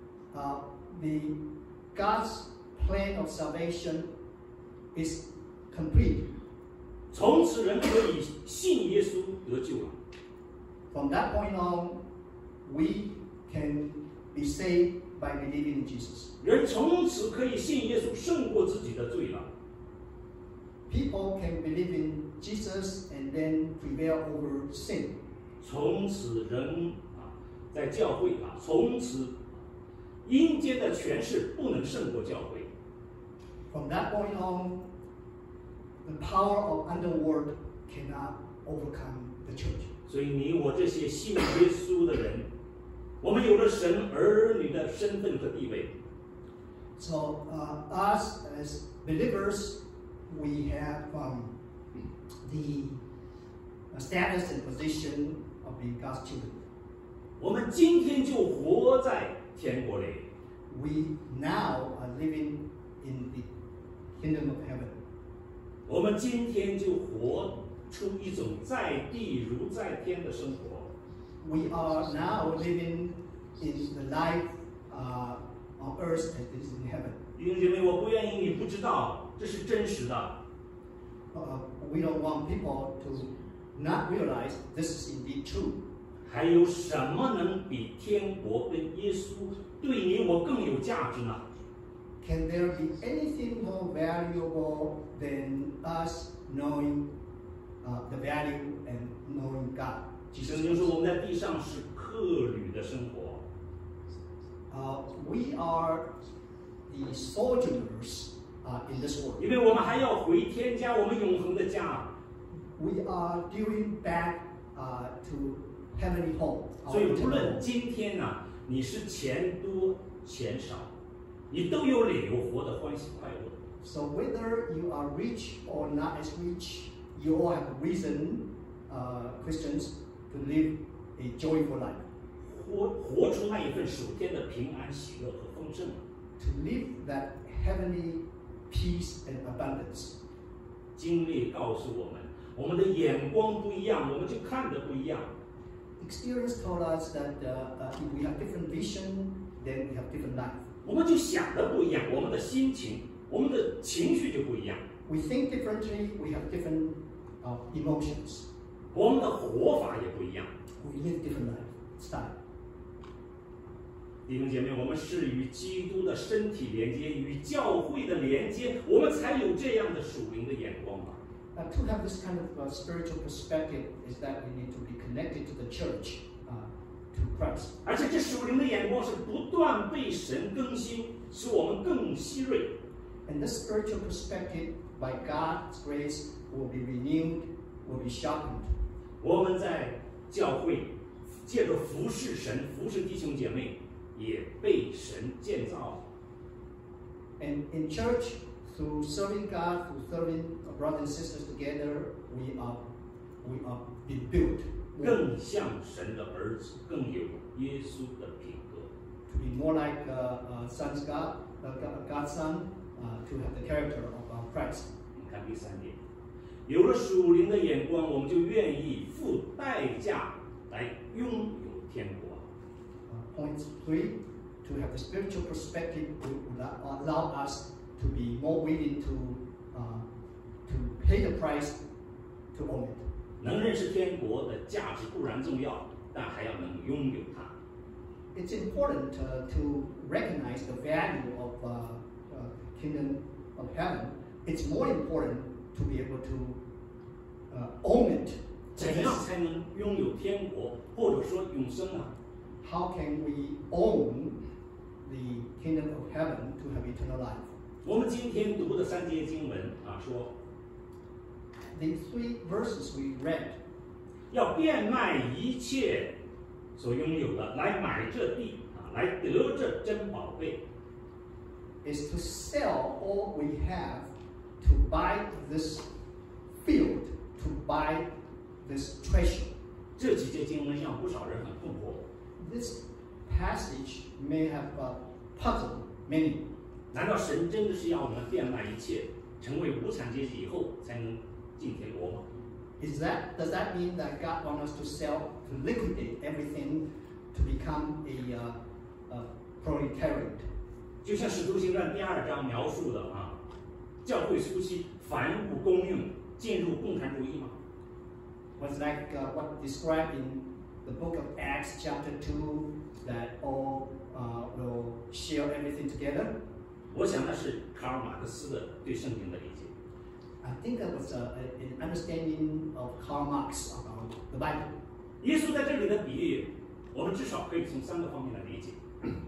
God's plan of salvation is complete. 从此人可以信耶稣得救了。 From that point on, we can be saved by believing in Jesus. 人从此可以信耶稣胜过自己的罪了。 People can believe in Jesus and then prevail over sin. 从此人在教会从此阴间的权势不能胜过教会。 From that point on, the power of underworld cannot overcome the church. 所以你我这些信耶稣的人，我们有了神儿女的身份和地位。 So us as believers, we have the status and position of being God's children. 我们今天就活在天国里， We now are living in the kingdom of heaven. 我们今天就活出一种在地如在天的生活。 We are now living in the life on earth as it is in heaven. 弟兄姐妹，我不愿意你不知道，这是真实的。 We don't want people to not realize this is indeed true. 还有什么能比天国跟耶稣对你我更有价值呢？ Can there be anything more valuable than us knowing the value and knowing God? 圣经说我们在地上是客旅的生活， We are the sojourners in this world. 因为我们还要回天家，我们永恒的家。 We are due back to heavenly home. 所以无论今天呢、你是钱多钱少，你都有理由活得欢喜快乐。 So whether you are rich or not as rich, you all have a reason, Christians, to live a joyful life. 活出那一份属天的平安、喜乐和丰盛。 To live that heavenly peace and abundance. 经历告诉我们，我们的眼光不一样，我们就看得不一样。 Experience told us that if we have different vision, then we have different life. 我们就想的不一样，我们的心情、我们的情绪就不一样， We think differently, we have different emotions. 我们的活法也不一样。 We live different life style. 弟兄姐妹，我们是与基督的身体连接，与教会的连接，我们才有这样的属灵的眼光嘛。 To have this kind of spiritual perspective is that we need to be connected to the church, to Christ. 而且这属灵的眼光是不断被神更新，使我们更稀锐。 And this spiritual perspective, by God's grace, will be renewed, will be sharpened. 我们在教会借着服侍神、服侍弟兄姐妹，也被神建造。 And in church, through serving God, through serving brothers and sisters together, we are being built 更像神的儿子，更有耶稣的品格。 to be more like God's son, to have the character of Christ. 你看第三点，有了属灵的眼光，我们就愿意付代价来拥有天国。 Point 3, to have the spiritual perspective will allow us to be more willing to pay the price to own it. 能认识天国的价值固然重要，但还要能拥有它。 It's important to recognize the value of kingdom of heaven. It's more important to be able to own it. 怎样才能拥有天国，或者说永生啊？ How can we own the kingdom of heaven to have eternal life? 我们今天读的3节经文啊，说 The 3 verses we read 要变卖一切所拥有的，来买这地啊，来得这珍宝贝。 is to sell all we have to buy this field, to buy this treasure. 这几节经文让不少人很困惑。 This passage may have puzzled many. 难道神真的是要我们变卖一切，成为无产阶级以后才能进天国吗？ Does that mean that God wants us to sell, to liquidate everything, to become a proletariat? 就像《使徒行传》第2章描述的啊，教会初期凡物公用，进入共产主义吗？ Was like what described in the book of Acts chapter 2, that all will share everything together? 我想那是卡尔马克思的对圣经的理解。 I think that was an understanding of Karl Marx about the Bible. 耶稣在这里的比喻，我们至少可以从3个方面来理解。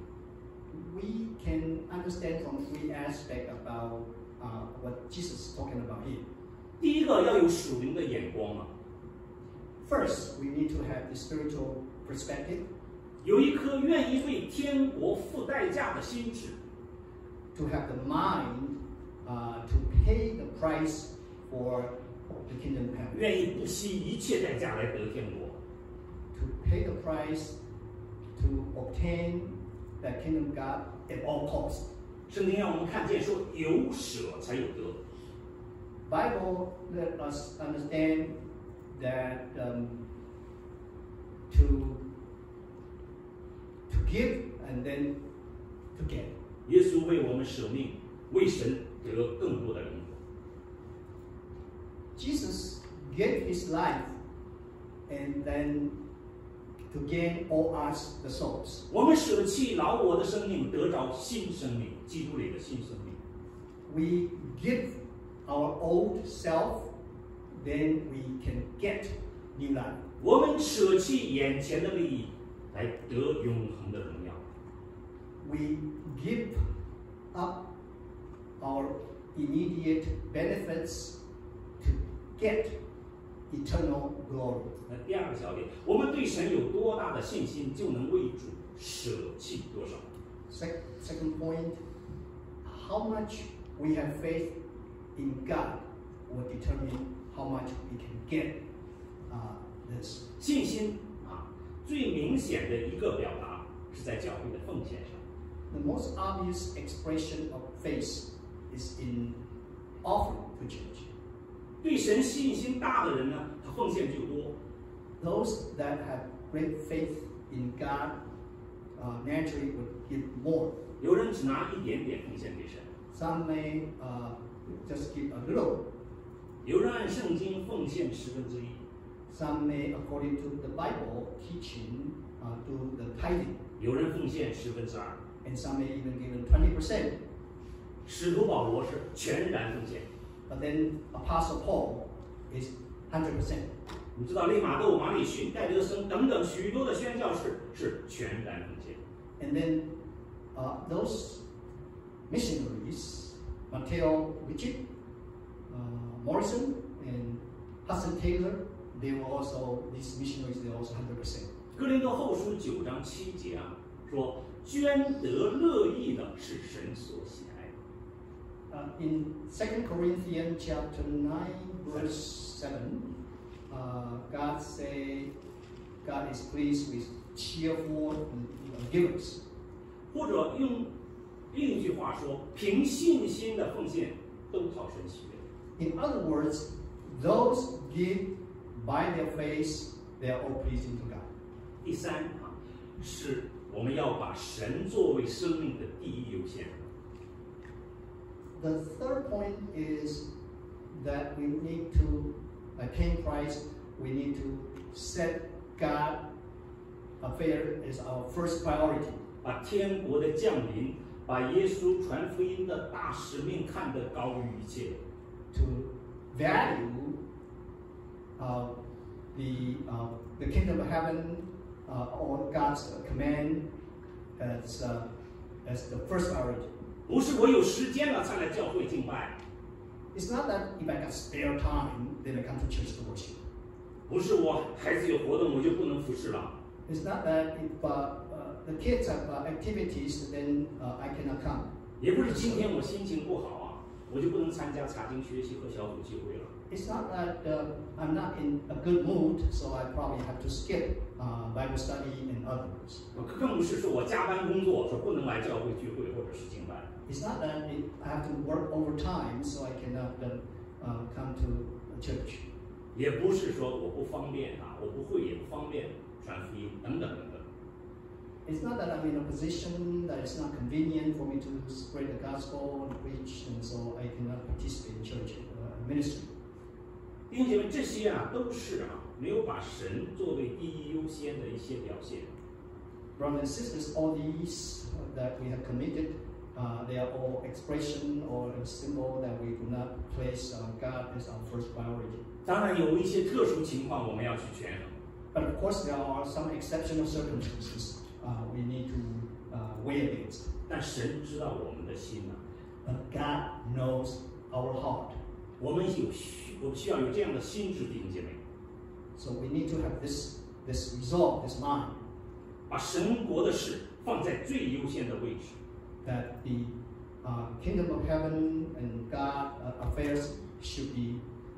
We can understand from 3 aspects about what Jesus is talking about here. 第一个要有属灵的眼光啊， First, we need to have the spiritual perspective, 有一颗愿意为天国付代价的心智。 to have the mind to pay the price for the kingdom of heaven, 愿意不惜一切代价来得天国， to pay the price to obtain that kingdom of God at all costs. 圣经让我们看见说，有舍才有得。 Bible let us understand that to give and then to get. 耶稣为我们舍命，为神得更多的灵魂。 Jesus gave his life and then to gain all us the souls. 我们舍弃老我的生命，得着新生命，基督里的新生命。 We give our old self, then we can get new life. 我们舍弃眼前的利益，来得永恒的荣耀。 We give up our immediate benefits to get eternal glory. 那第二个小点，我们对神有多大的信心，就能为主舍弃多少。 Second point, how much we have faith in God will determine how much we can get this. 信心啊，最明显的一个表达是在教会的奉献上。 The most obvious expression of faith is in offering to church. 对神信心大的人呢，他奉献就多； Those that have great faith in God naturally would give more. 有人只拿一点点奉献给神， Some may just give a little. 有人按圣经奉献1/10。 Some may, according to the Bible teaching, do the tithing. 有人奉献2/10， And some may even give 20%. 使徒保罗是全然奉献。 But then Apostle Paul is 100%. 你知道利玛窦、马里逊、戴德生等等许多的宣教士是全然奉献。 And then those missionaries, Matteo Richard, Morrison, and Hudson Taylor, they were also, these missionaries, they were also 100%. 哥林多后书9章7节啊，说捐得乐意的是神所喜爱的。 In 2 Corinthians chapter 9, verse 7, God say, God is pleased with cheerful givers. 或者用另一句话说，凭信心的奉献都讨神喜悦。 In other words, those give by their faith, they are all pleasing to God. 第三啊，是我们要把神作为生命的第一优先。 The third point is that we need to attain Christ. We need to set God affair as our first priority. 把天国的降临，把耶稣传福音的大使命看得高于一切。 To value the kingdom of heaven or God's command as the first priority. 不是我有时间了才来教会敬拜， It's not that if I got spare time, then I come to church to worship. 不是我孩子有活动我就不能服侍了， It's not that if the kids have activities, then I cannot come. 也不是今天我心情不好啊，我就不能参加查经学习和小组聚会了。 It's not that I'm not in a good mood, so I probably have to skip Bible study and others. 更不是说我加班工作，说不能来教会聚会或者是敬拜。 It's not that I have to work overtime, so I cannot come to church. 也不是说我不方便啊，我不会也不方便传福音等等等等。 It's not that I'm in a position that it's not convenient for me to spread the gospel and preach, and so I cannot participate in church ministry. 弟兄姐妹，这些啊都是啊没有把神作为第一优先的一些表现。 Brothers and sisters, all these that we have committed, they are all expression or a symbol that we do not place God as our first priority. 当然有一些特殊情况我们要去权衡， But of course, there are some exceptional circumstances we need to weigh against. 但神知道我们的心呐、 But God knows our heart. 我们需要有这样的心智，弟兄姐妹， So we need to have this resolve, this mind, 把神国的事放在最优先的位置。 that the kingdom of heaven and God affairs should be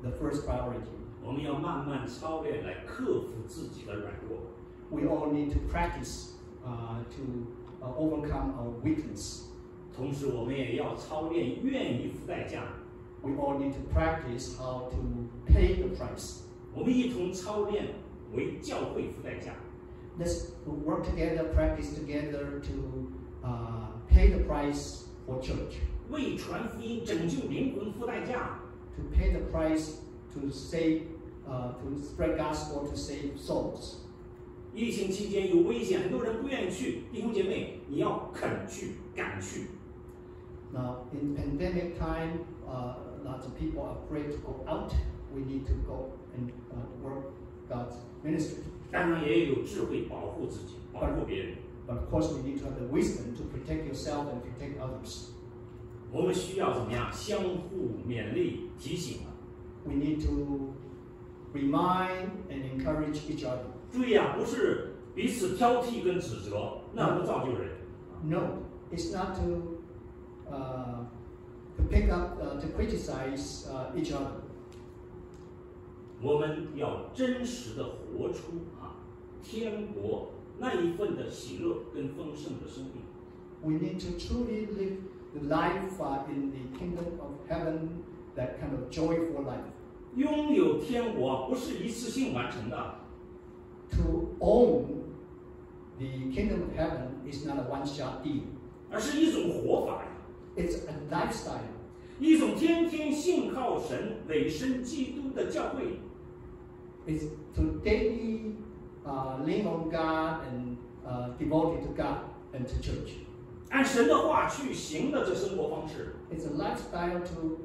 the first priority. 我们要慢慢操练来克服自己的软弱。 We all need to practice to overcome our weakness. 同时，我们也要操练愿意付代价。 We all need to practice how to pay the price. 我们一同操练为教会付代价。 Let's work together, practice together to pay the price for church. 为传福音、拯救灵魂付代价。 To pay the price to save, to spread gospel, to save souls. 疫情期间有危险，很多人不愿意去。弟兄姐妹，你要肯去、敢去。 Now, in pandemic time, lots of people are afraid to go out. We need to go and work God's ministry. 当然也有智慧保护自己、保护别人。 But of course, we need to have the wisdom to protect yourself and protect others. 我们需要怎么样？相互勉励、提醒。 We need to remind and encourage each other. 注意啊，不是彼此挑剔跟指责，那不造就人。 No, it's not to pick up, to criticize each other. 我们要真实的活出天国那一份的喜乐跟丰盛的生命。 We need to truly live the life in the kingdom of heaven, that kind of joyful life. 拥有天国不是一次性完成的， To own the kingdom of heaven is not a one-shot deal. 而是一种活法呀， It's a lifestyle. 一种天天信靠神、委身基督的教会。 It's to daily lean on God and devoted to God and to church. 按神的话去行的这生活方式， It's a lifestyle to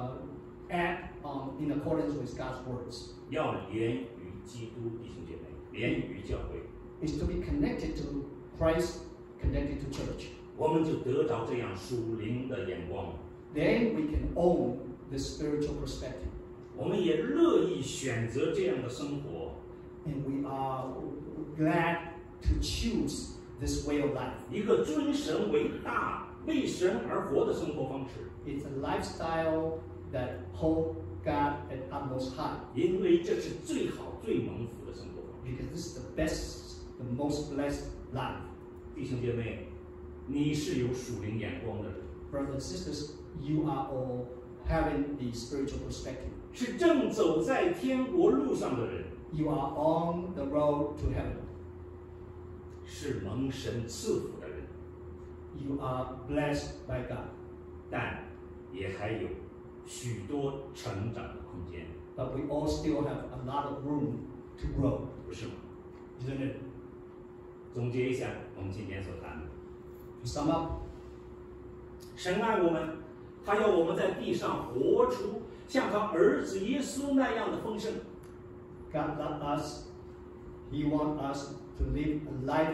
act in accordance with God's words. 要连于基督，弟兄姐妹，连于教会， It's to be connected to Christ, connected to church. 我们就得着这样属灵的眼光。 Then we can own the spiritual perspective. 我们也乐意选择这样的生活， And we are glad to choose this way of life. 一个尊神为大、为神而活的生活方式。 It's a lifestyle that holds God at utmost high. 因为这是最好、最蒙福的生活方式。 Because this is the best, the most blessed life. 弟兄姐妹，你是有属灵眼光的人， Brothers and sisters, you are all having the spiritual perspective. 是正走在天国路上的人， You are on the road to heaven. 是蒙神赐福的人， You are blessed by God. 但也还有许多成长的空间， But we all still have a lot of room to grow, 不是吗？ isn't it? 总结一下我们今天所谈的， To sum up, 神爱我们，他要我们在地上活出像他儿子耶稣那样的丰盛。 God loves us. He wants us to live a life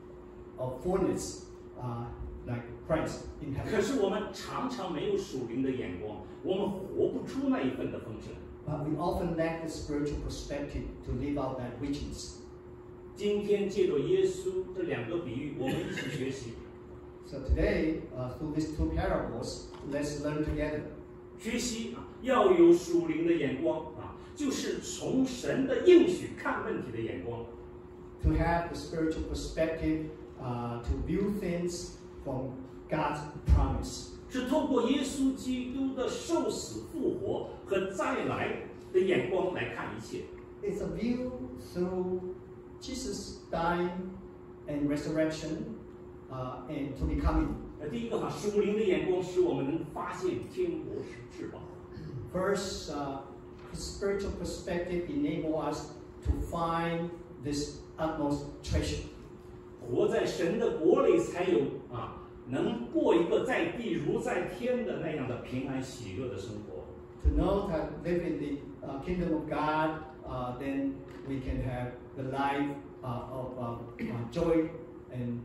of fullness like Christ in 可 heaven. 是我们常常没有属灵的眼光，我们活不出那一份的丰盛。 But we often lack the spiritual perspective to live out that richness. 今天借着耶稣这两个比喻，我们一起学习， So today, through these two parables, let's learn together. 学习要有属灵的眼光就是从神的应许看问题的眼光。 To have the spiritual perspective, to view things from God's promise. 是透过耶稣基督的受死复活和再来的眼光来看一切。 It's a view through Jesus' dying and resurrection and to be coming. 第一个属灵的眼光使我们能发现天国是至宝。 First, spiritual perspective enable us to find this utmost treasure. 活在神的国里，才有能过一个在地如在天的那样的平安喜乐的生活。 To know that live in the kingdom of God, then we can have the life of joy and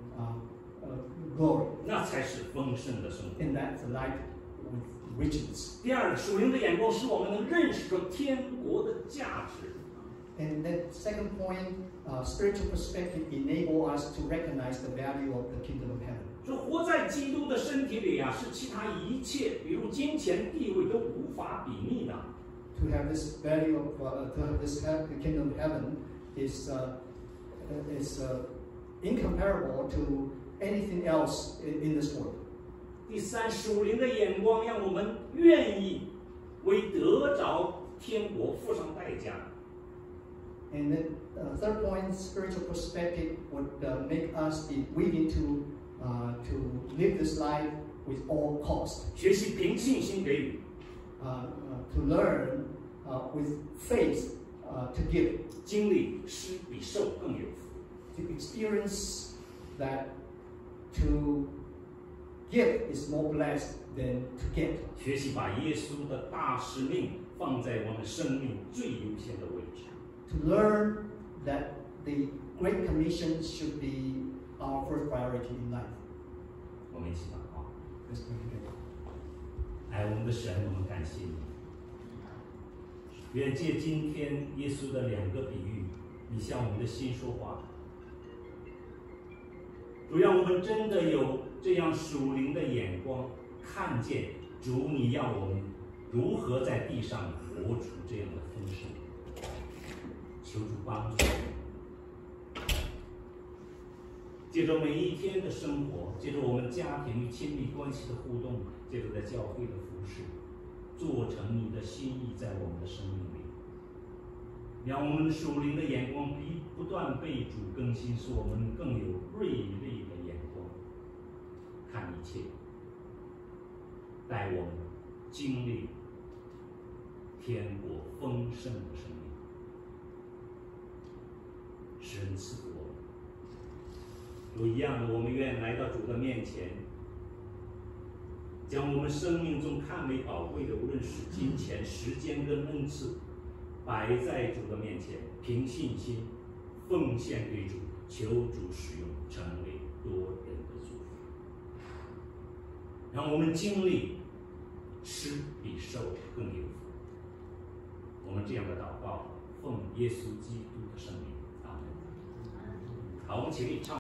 glory. 那才是丰盛的生活。 And that's a life with riches. 第二，属灵的眼光使我们能认识到天国的价值。 And that second point, spiritual perspective enable us to recognize the value of the kingdom of heaven. 说活在基督的身体里是其他一切，比如金钱、地位都无法比拟的。 to have this value of to have this the kingdom of heaven is incomparable to anything else in this world. 第三，属灵的眼光让我们愿意为得着天国付上代价。 And then third point, spiritual perspective would make us be willing to live this life with all cost. 学习凭信心给予， To learn with faith to give. 经历施比受更有福。 To experience that to give is more blessed than to get. 学习把耶稣的大使命放在我们生命最优先的位置。 To learn that the Great Commission should be our first priority in life. 我们一起祷告。 Let's pray together. 爱我们的神，我们感谢你。愿借今天耶稣的2个比喻，你向我们的心说话。主，让我们真的有这样属灵的眼光，看见主，你要我们如何在地上活出这样的丰盛。求主帮助。借着每一天的生活，借着我们家庭与亲密关系的互动，借着在教会的服事，做成你的心意在我们的生命里，让我们属灵的眼光不断被主更新，使我们更有锐利的眼光看一切，带我们经历天国丰盛的生命。施恩赐福我们。有一样的，我们愿来到主的面前，将我们生命中看为宝贵的，无论是金钱、时间跟恩赐，摆在主的面前，凭信心奉献给主，求主使用，成为多人的祝福。让我们经历施比受更有福。我们这样的祷告，奉耶稣基督的圣名，阿门。好，我们请你唱。